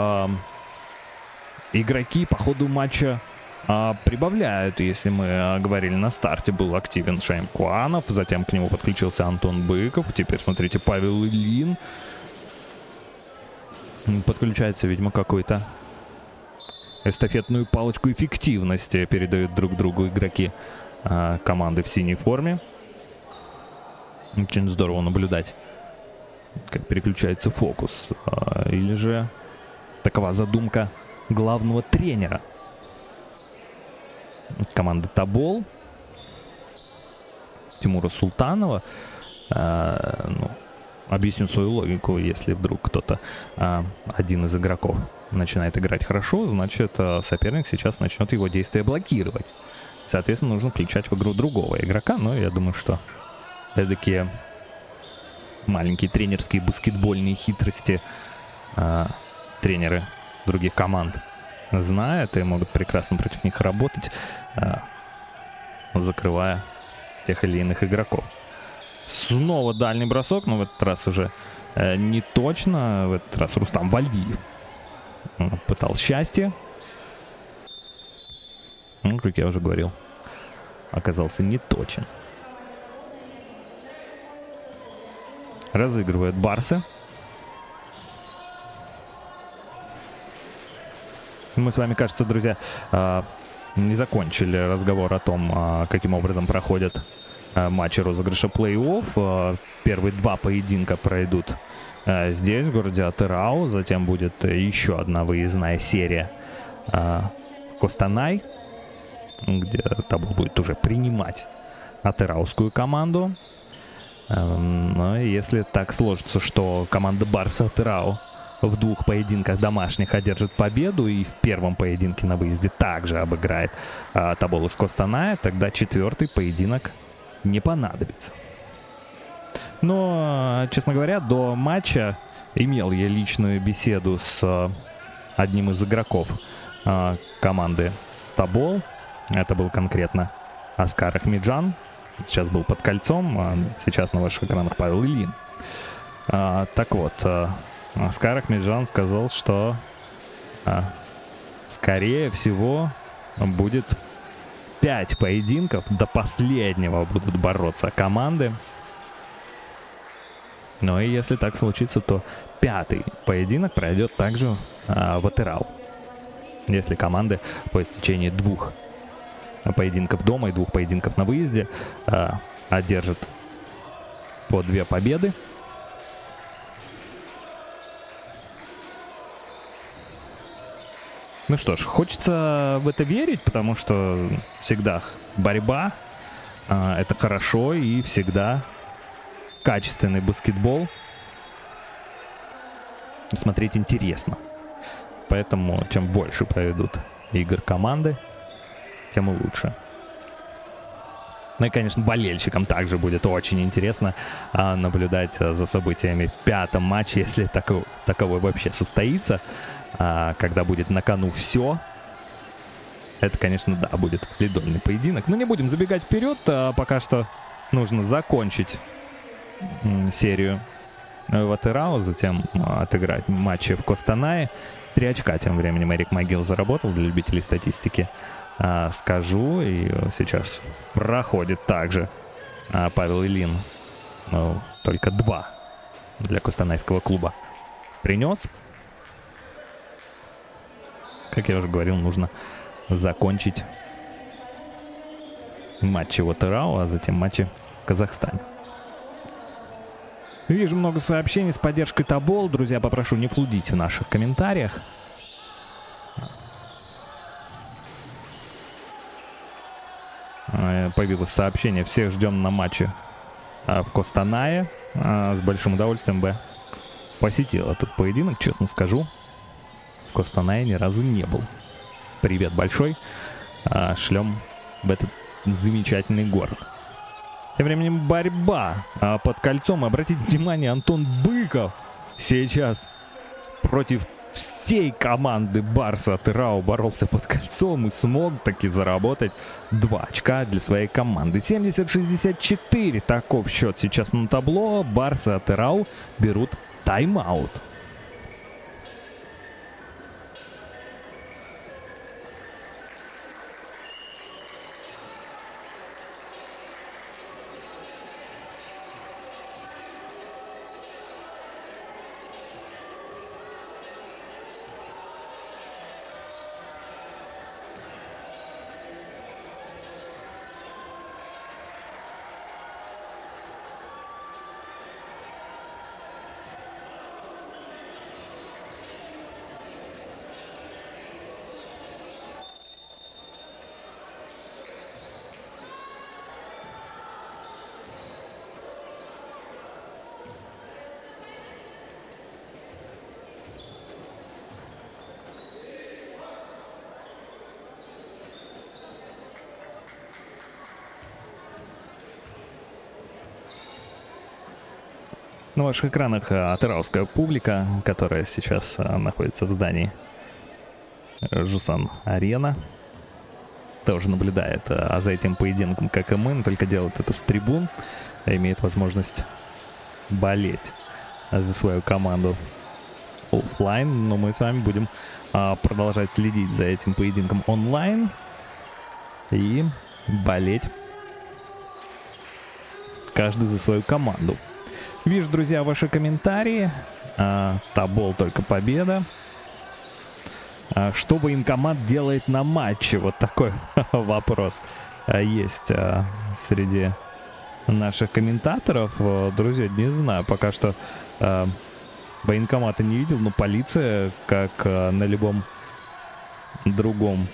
игроки по ходу матча прибавляют. Если мы говорили на старте, был активен Шаим Куанов, затем к нему подключился Антон Быков. Теперь, смотрите, Павел Ильин подключается, видимо, какой-то эстафетную палочку эффективности передают друг другу игроки команды в синей форме. Очень здорово наблюдать, как переключается фокус. Или же такова задумка главного тренера команды Тобол Тимура Султанова. Объясню свою логику. Если вдруг кто-то, один из игроков, начинает играть хорошо, значит, соперник сейчас начнет его действия блокировать. Соответственно, нужно включать в игру другого игрока. Но я думаю, что эдакие маленькие тренерские баскетбольные хитрости тренеры других команд знают и могут прекрасно против них работать, закрывая тех или иных игроков. Снова дальний бросок, но в этот раз уже не точно. В этот раз Рустам Вальиев пытал счастье. Ну, как я уже говорил, оказался не точен. Разыгрывают барсы. Мы с вами, кажется, друзья, не закончили разговор о том, каким образом проходят матчи розыгрыша плей-офф. Первые 2 поединка пройдут здесь, в городе Атырау. Затем будет еще одна выездная серия Костанай, где Тобол будет уже принимать атыраускую команду. Но если так сложится, что команда Барса Атырау в 2 поединках домашних одержит победу и в первом поединке на выезде также обыграет Тобол из Костаная, тогда 4-й поединок не понадобится. Но, честно говоря, до матча имел я личную беседу с одним из игроков команды Тобол. Это был конкретно Оскар Ахмеджан. Сейчас был под кольцом, сейчас на ваших экранах Павел Ильин. Так вот, Оскар Ахмеджан сказал, что скорее всего будет 5 поединков, до последнего будут бороться команды. Но и если так случится, то 5-й поединок пройдет также в Атырау. Если команды по истечении 2 поединков дома и 2 поединков на выезде одержат по 2 победы. Ну что ж, хочется в это верить, потому что всегда борьба это хорошо, и всегда качественный баскетбол смотреть интересно. Поэтому чем больше проведут игр команды, тем лучше. Ну и, конечно, болельщикам также будет очень интересно наблюдать за событиями в 5-м матче, если таковой вообще состоится, когда будет на кону все. Это, конечно, да, будет валидольный поединок. Но не будем забегать вперед. Пока что нужно закончить серию в Атырау, затем отыграть матчи в Костанае. 3 очка тем временем Эрик Могил заработал для любителей статистики. Скажу, и сейчас проходит также Павел Ильин Ну, только 2 для костанайского клуба принес. Как я уже говорил, нужно закончить матчи в Атырау, а затем матчи в Казахстане. Вижу много сообщений с поддержкой Тобол. Друзья, попрошу не флудить в наших комментариях. Появилось сообщение: всех ждем на матче в Костанае. С большим удовольствием бы посетил этот поединок, честно скажу. В Костанае ни разу не был. Привет большой. Шлем в этот замечательный город. Тем временем борьба под кольцом. Обратите внимание, Антон Быков сейчас против всей команды Барса Атырау боролся под кольцом и смог таки заработать 2 очка для своей команды. 70-64. Таков счет сейчас на табло. Барса Атырау берут тайм-аут. На ваших экранах атырауская публика, которая сейчас находится в здании Жусан Арена, тоже наблюдает за этим поединком, как и мы, но только делает это с трибун, имеет возможность болеть за свою команду оффлайн, но мы с вами будем продолжать следить за этим поединком онлайн и болеть каждый за свою команду. Вижу, друзья, ваши комментарии. Тобол только победа. Что военкомат делает на матче? Вот такой вопрос есть среди наших комментаторов. Друзья, не знаю, пока что военкомата не видел, но полиция, как на любом другом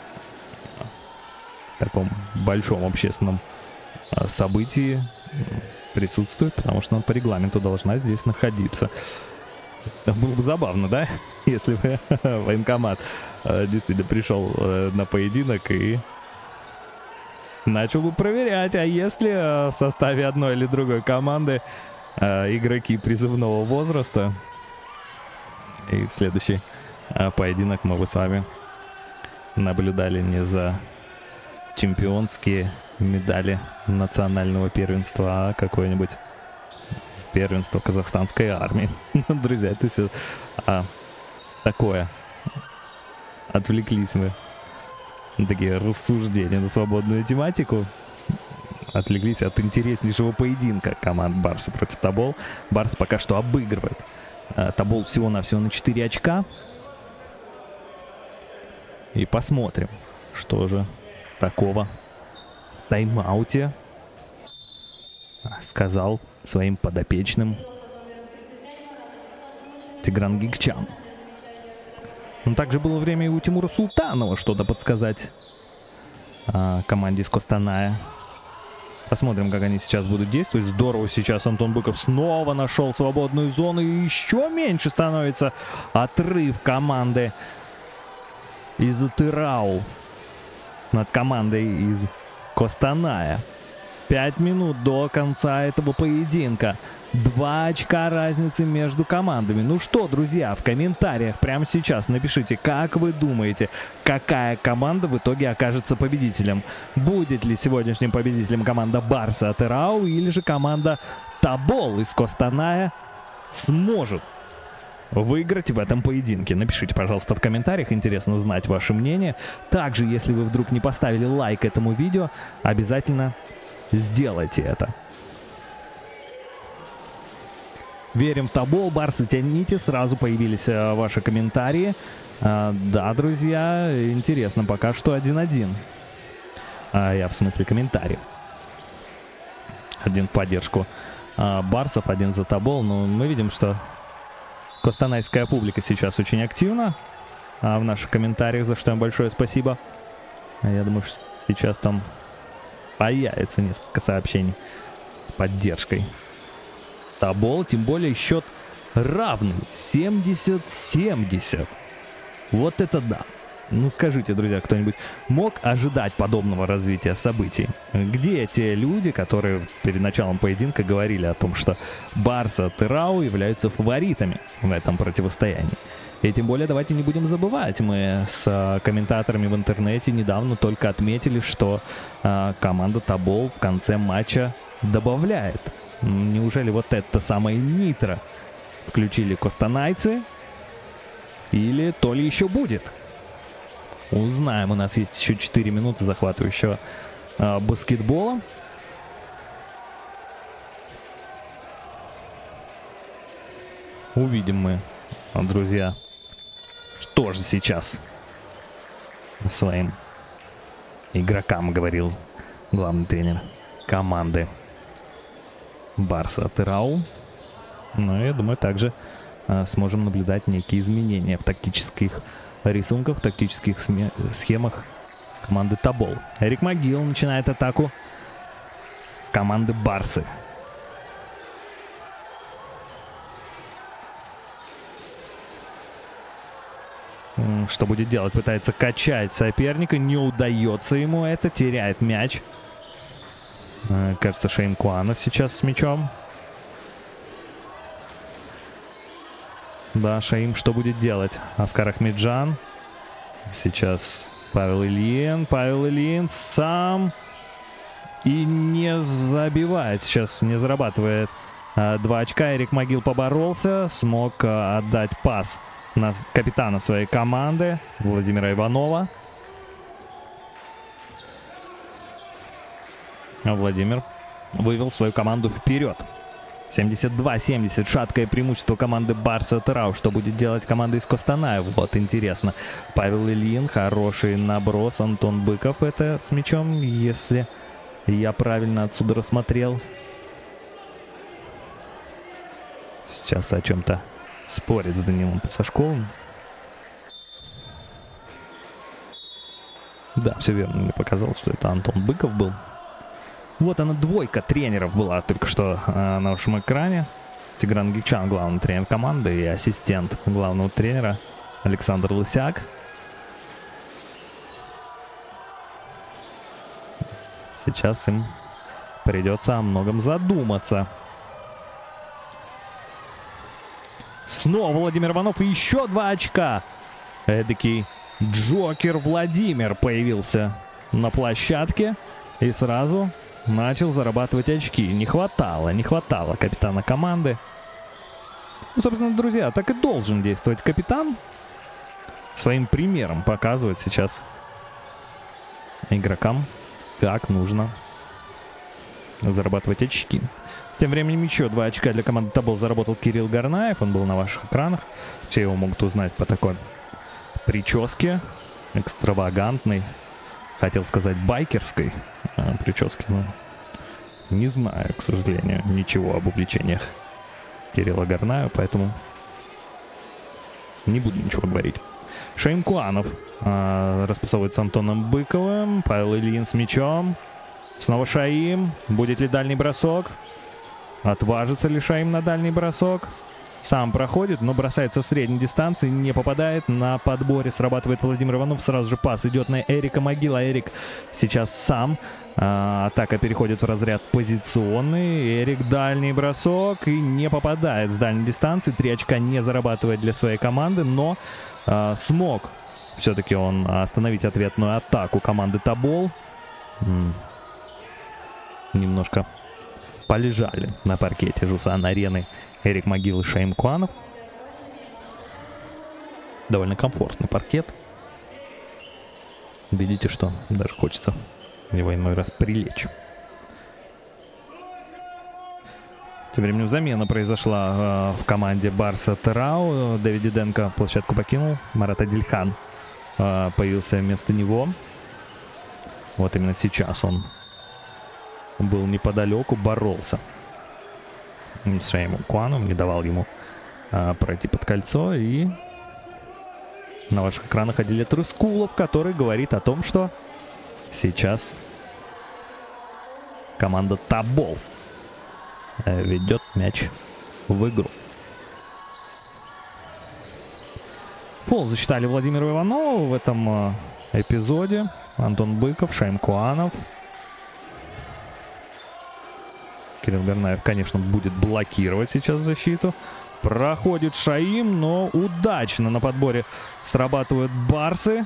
таком большом общественном событии, присутствует, потому что она по регламенту должна здесь находиться. Было бы забавно, да, если бы военкомат действительно пришел на поединок и начал бы проверять, а если в составе одной или другой команды игроки призывного возраста. И следующий поединок мы бы с вами наблюдали не за чемпионские медали национального первенства, а какое-нибудь первенство казахстанской армии. Друзья, это все такое. Отвлеклись мы на такие рассуждения на свободную тематику. Отвлеклись от интереснейшего поединка команд Барса против Тобол. Барс пока что обыгрывает Тобол всего-навсего на 4 очка. И посмотрим, что же такого в тайм-ауте сказал своим подопечным Тигран Гикчан. Но также было время и у Тимура Султанова что-то подсказать команде из Костаная. Посмотрим, как они сейчас будут действовать. Здорово сейчас Антон Быков снова нашел свободную зону. И еще меньше становится отрыв команды из Атырау над командой из Костаная. 5 минут до конца этого поединка. 2 очка разницы между командами. Ну что, друзья, в комментариях прямо сейчас напишите, как вы думаете, какая команда в итоге окажется победителем. Будет ли сегодняшним победителем команда Барса Атырау или же команда Тобол из Костаная сможет выиграть в этом поединке? Напишите, пожалуйста, в комментариях. Интересно знать ваше мнение. Также, если вы вдруг не поставили лайк этому видео, обязательно сделайте это. Верим в Тобол. Барсы, тяните. Сразу появились ваши комментарии. Да, друзья, интересно. Пока что 1-1. Я в смысле комментариев. Один в поддержку барсов, один за Тобол. Но мы видим, что костанайская публика сейчас очень активна в наших комментариях, за что им большое спасибо. Я думаю, что сейчас там появится несколько сообщений с поддержкой Тобол. Тем более счет равный. 70-70. Вот это да. Ну скажите, друзья, кто-нибудь мог ожидать подобного развития событий? Где те люди, которые перед началом поединка говорили о том, что Барса и Рау являются фаворитами в этом противостоянии? И тем более давайте не будем забывать, мы с комментаторами в интернете недавно только отметили, что команда Тобол в конце матча добавляет. Неужели вот это самое нитро включили костанайцы? Или то ли еще будет? Узнаем. У нас есть еще 4 минуты захватывающего баскетбола. Увидим мы, друзья, что же сейчас своим игрокам говорил главный тренер команды Барса Тырау. Ну, я думаю, также сможем наблюдать некие изменения в тактических рисунках, в тактических схемах команды Тобол. Эрик Могил начинает атаку команды Барсы. Что будет делать? Пытается качать соперника. Не удается ему это. Теряет мяч. Кажется, Шейн Куанов сейчас с мячом. Да, Шаим что будет делать? Аскар Ахмеджан. Сейчас Павел Ильин. Павел Ильин сам. И не забивает. Сейчас не зарабатывает 2 очка. Эрик Могил поборолся. Смог отдать пас на капитана своей команды Владимира Иванова. Владимир вывел свою команду вперед. 72-70. Шаткое преимущество команды Барса Тырау. Что будет делать команда из Костаная? Вот интересно. Павел Ильин. Хороший наброс. Антон Быков это с мячом, если я правильно отсюда рассмотрел. Сейчас о чем-то спорит с Данилом Пасашковым. Да, все верно. Мне показалось, что это Антон Быков был. Вот она, двойка тренеров была только что на нашем экране. Тигран Гикчан, главный тренер команды, и ассистент главного тренера Александр Лысяк. Сейчас им придется о многом задуматься. Снова Владимир Иванов и еще 2 очка. Эдакий Джокер Владимир появился на площадке и сразу начал зарабатывать очки. Не хватало капитана команды. Ну, собственно, друзья, так и должен действовать капитан. Своим примером показывать сейчас игрокам, как нужно зарабатывать очки. Тем временем еще 2 очка для команды Тобол заработал Кирилл Горнаев. Он был на ваших экранах. Все его могут узнать по такой прическе. Экстравагантной. Хотел сказать байкерской прическе, но не знаю, к сожалению, ничего об увлечениях Кирилла Горнаева, поэтому не буду ничего говорить. Шаим Куанов распасовывает с Антоном Быковым. Павел Ильин с мячом. Снова Шаим. Будет ли дальний бросок? Отважится ли Шаим на дальний бросок? Сам проходит, но бросается с средней дистанции, не попадает. На подборе срабатывает Владимир Иванов. Сразу же пас идет на Эрика Могила. Эрик сейчас сам. Атака переходит в разряд позиционный. Эрик дальний бросок и не попадает с дальней дистанции. 3 очка не зарабатывает для своей команды, но смог все-таки он остановить ответную атаку команды Тобол. Немножко полежали на паркете Жусан-арены Эрик Могил и Шаим Куанов. Довольно комфортный паркет. Видите, что даже хочется в него иной раз прилечь. Тем временем замена произошла в команде Барса Террау. Дэвид Диденко площадку покинул. Марат Адильхан появился вместо него. Вот именно сейчас он был неподалеку, боролся с Шаимом Куаном, не давал ему пройти под кольцо. И на ваших экранах Адилет Трыскулов, который говорит о том, что сейчас команда Тобол ведет мяч в игру. Фол засчитали Владимиру Иванову в этом эпизоде. Антон Быков, Шаим Куанов. Кирилл Гарнаев, конечно, будет блокировать сейчас защиту. Проходит Шаим, но удачно на подборе срабатывают барсы.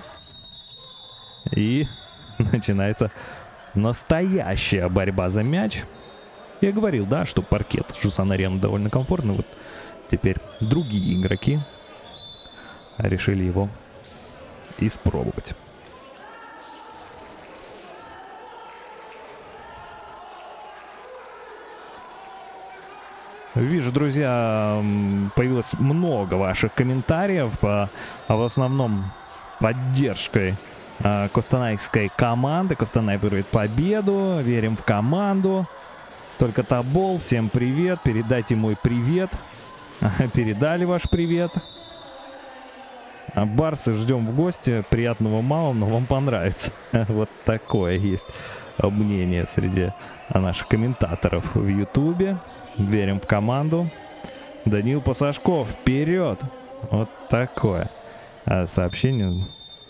И начинается настоящая борьба за мяч. Я говорил, да, что паркет Жусан-Арены довольно комфортный. Вот теперь другие игроки решили его испробовать. Вижу, друзья, появилось много ваших комментариев, в основном с поддержкой костанайской команды. Костанай вырвет победу, верим в команду. Только Тобол, всем привет, передайте мой привет. Передали ваш привет. Барсы ждем в гости, приятного мало, но вам понравится. Вот такое есть мнение среди наших комментаторов в Ютубе. Верим в команду. Данил Пасашков, вперед! Вот такое сообщение.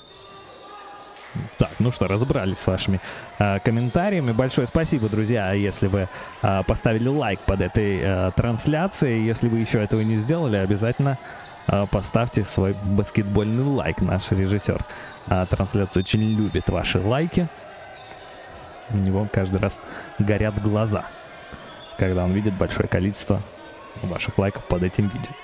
Так, ну что, разобрались с вашими комментариями. Большое спасибо, друзья, если вы поставили лайк под этой трансляцией. Если вы еще этого не сделали, обязательно поставьте свой баскетбольный лайк. Наш режиссер трансляции очень любит ваши лайки. У него каждый раз горят глаза, когда он видит большое количество ваших лайков под этим видео.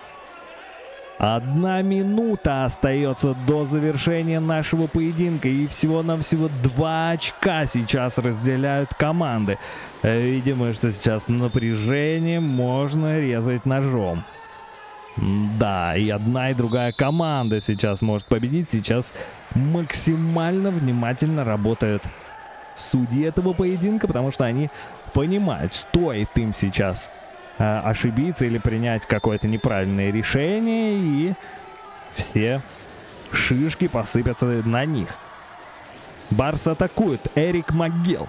1 минута остается до завершения нашего поединка. И всего-навсего 2 очка сейчас разделяют команды. Видимо, что сейчас напряжение можно резать ножом. Да, и одна, и другая команда сейчас может победить. Сейчас максимально внимательно работают судьи этого поединка, потому что они понимают, стоит им сейчас ошибиться или принять какое-то неправильное решение, и все шишки посыпятся на них. Барс атакует. Эрик МакГилл.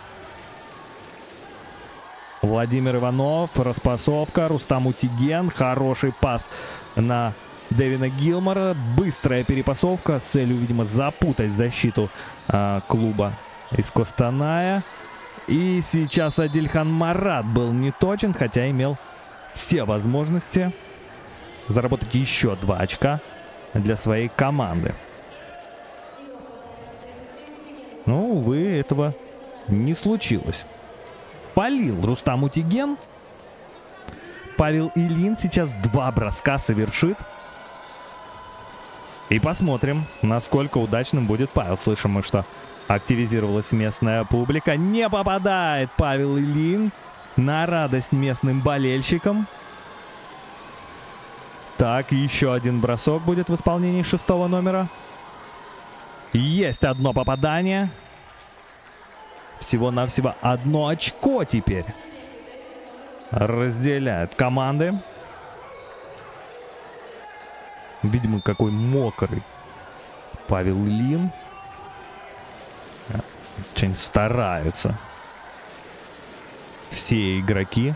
Владимир Иванов. Распасовка. Рустам Утиген. Хороший пас на Дэвина Гилмора. Быстрая перепасовка с целью, видимо, запутать защиту клуба из Костаная. И сейчас Адильхан Марат был не точен, хотя имел все возможности заработать еще 2 очка для своей команды. Но, увы, этого не случилось. Полил Рустам Утиген. Павел Ильин сейчас 2 броска совершит. И посмотрим, насколько удачным будет Павел. Слышим мы, что активизировалась местная публика. Не попадает Павел Ильин, на радость местным болельщикам. Так, еще один бросок будет в исполнении 6-го номера. Есть одно попадание. Всего-навсего 1 очко теперь разделяют команды. Видимо, какой мокрый Павел Ильин. Очень стараются все игроки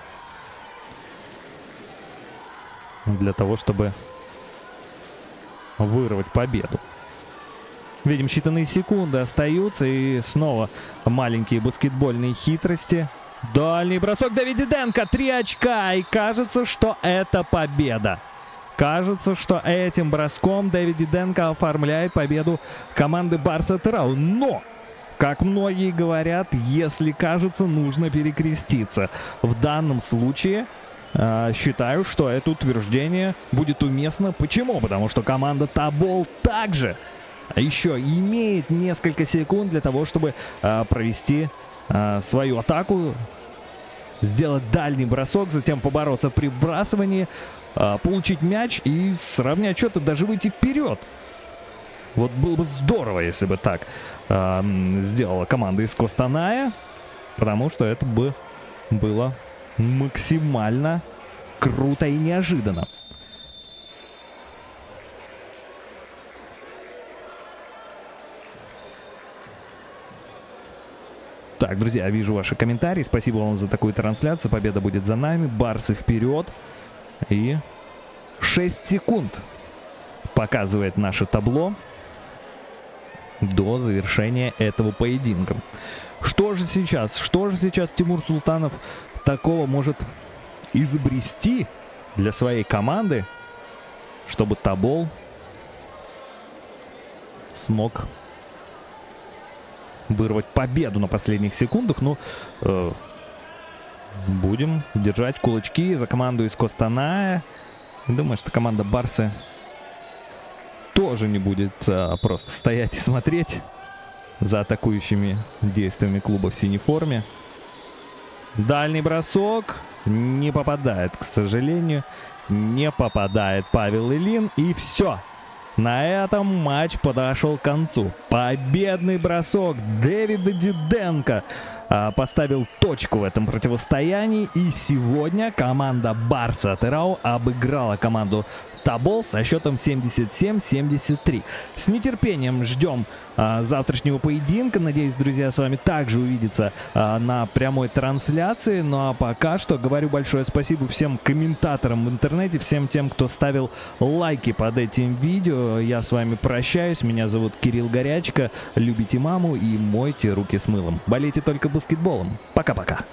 для того, чтобы вырвать победу. Видим, считанные секунды остаются, и снова маленькие баскетбольные хитрости. Дальний бросок Дэвид Диденко, 3 очка, и кажется, что это победа. Кажется, что этим броском Дэвид Диденко оформляет победу команды Барса Террау. Но, как многие говорят, если кажется, нужно перекреститься. В данном случае считаю, что это утверждение будет уместно. Почему? Потому что команда Тобол также еще имеет несколько секунд для того, чтобы провести свою атаку сделать дальний бросок, затем побороться при вбрасывании, получить мяч и сравнять счет и даже выйти вперед. Вот было бы здорово, если бы так сделала команда из Костаная, потому что это бы было максимально круто и неожиданно. Так, друзья, вижу ваши комментарии. Спасибо вам за такую трансляцию. Победа будет за нами. Барсы вперед. И 6 секунд показывает наше табло до завершения этого поединка. Что же сейчас? Что же сейчас Тимур Султанов такого может изобрести для своей команды, чтобы Тобол смог вырвать победу на последних секундах? Ну, будем держать кулачки за команду из Костаная. Думаю, что команда Барсы тоже не будет просто стоять и смотреть за атакующими действиями клуба в синей форме. Дальний бросок не попадает, к сожалению. Не попадает Павел Ильин. И все. На этом матч подошел к концу. Победный бросок Дэвида Диденко поставил точку в этом противостоянии. И сегодня команда Барса Атырау обыграла команду Тобол со счетом 77-73. С нетерпением ждем завтрашнего поединка. Надеюсь, друзья, с вами также увидеться на прямой трансляции. Ну а пока что говорю большое спасибо всем комментаторам в интернете, всем тем, кто ставил лайки под этим видео. Я с вами прощаюсь. Меня зовут Кирилл Горячка. Любите маму и мойте руки с мылом. Болейте только баскетболом. Пока-пока.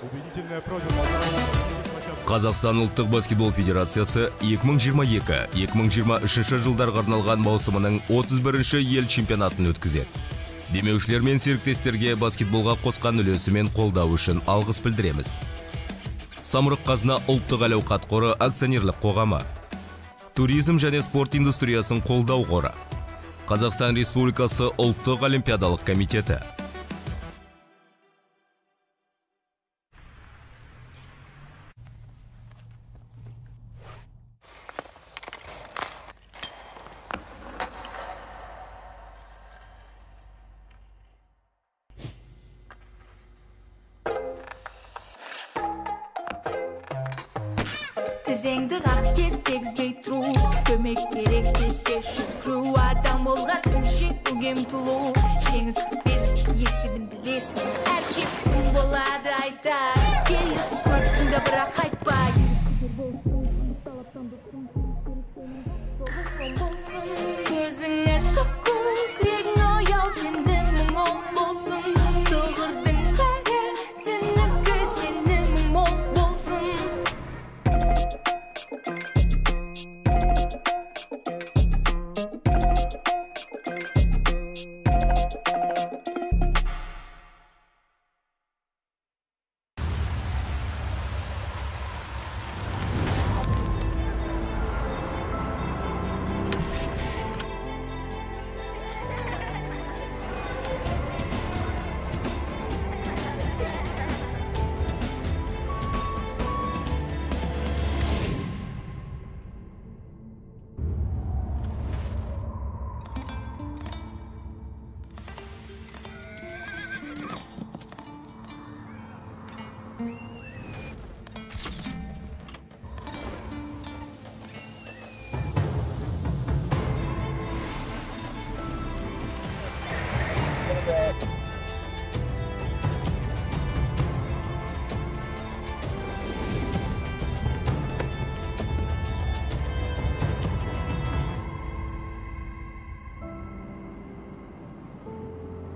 Қазақстан ұлттық баскетбол федерациясы 2022-2023 жылдарға арналған маусымының 31-ші ел чемпионатын өткізеді. Демеушілер мен серіктестерге баскетболға қосқан үлесі мен қолдау үшін алғыс білдіреміз. Самұрық қазына ұлттық әл-ауқат қоры акционерлік қоғамы, туризм және спорт индустриясын қолдау қоры, Қазақстан Республикасы ұлттық олимпиадалық комитеті. Тізеңді қақ кез тегізбей тұру, көмек керек десе шүкіру, адам болғасын жеңуге ұмтылу, жеңіс күтпес есебін білесің, әркесің болады айта, келіс көрттіңді бірақ қайтпай. Көзіңе шыққу, күрегің ояу, сенді мұң оң болсын, тұғырдың бәрі, сенікі сенді мұң оң болсын.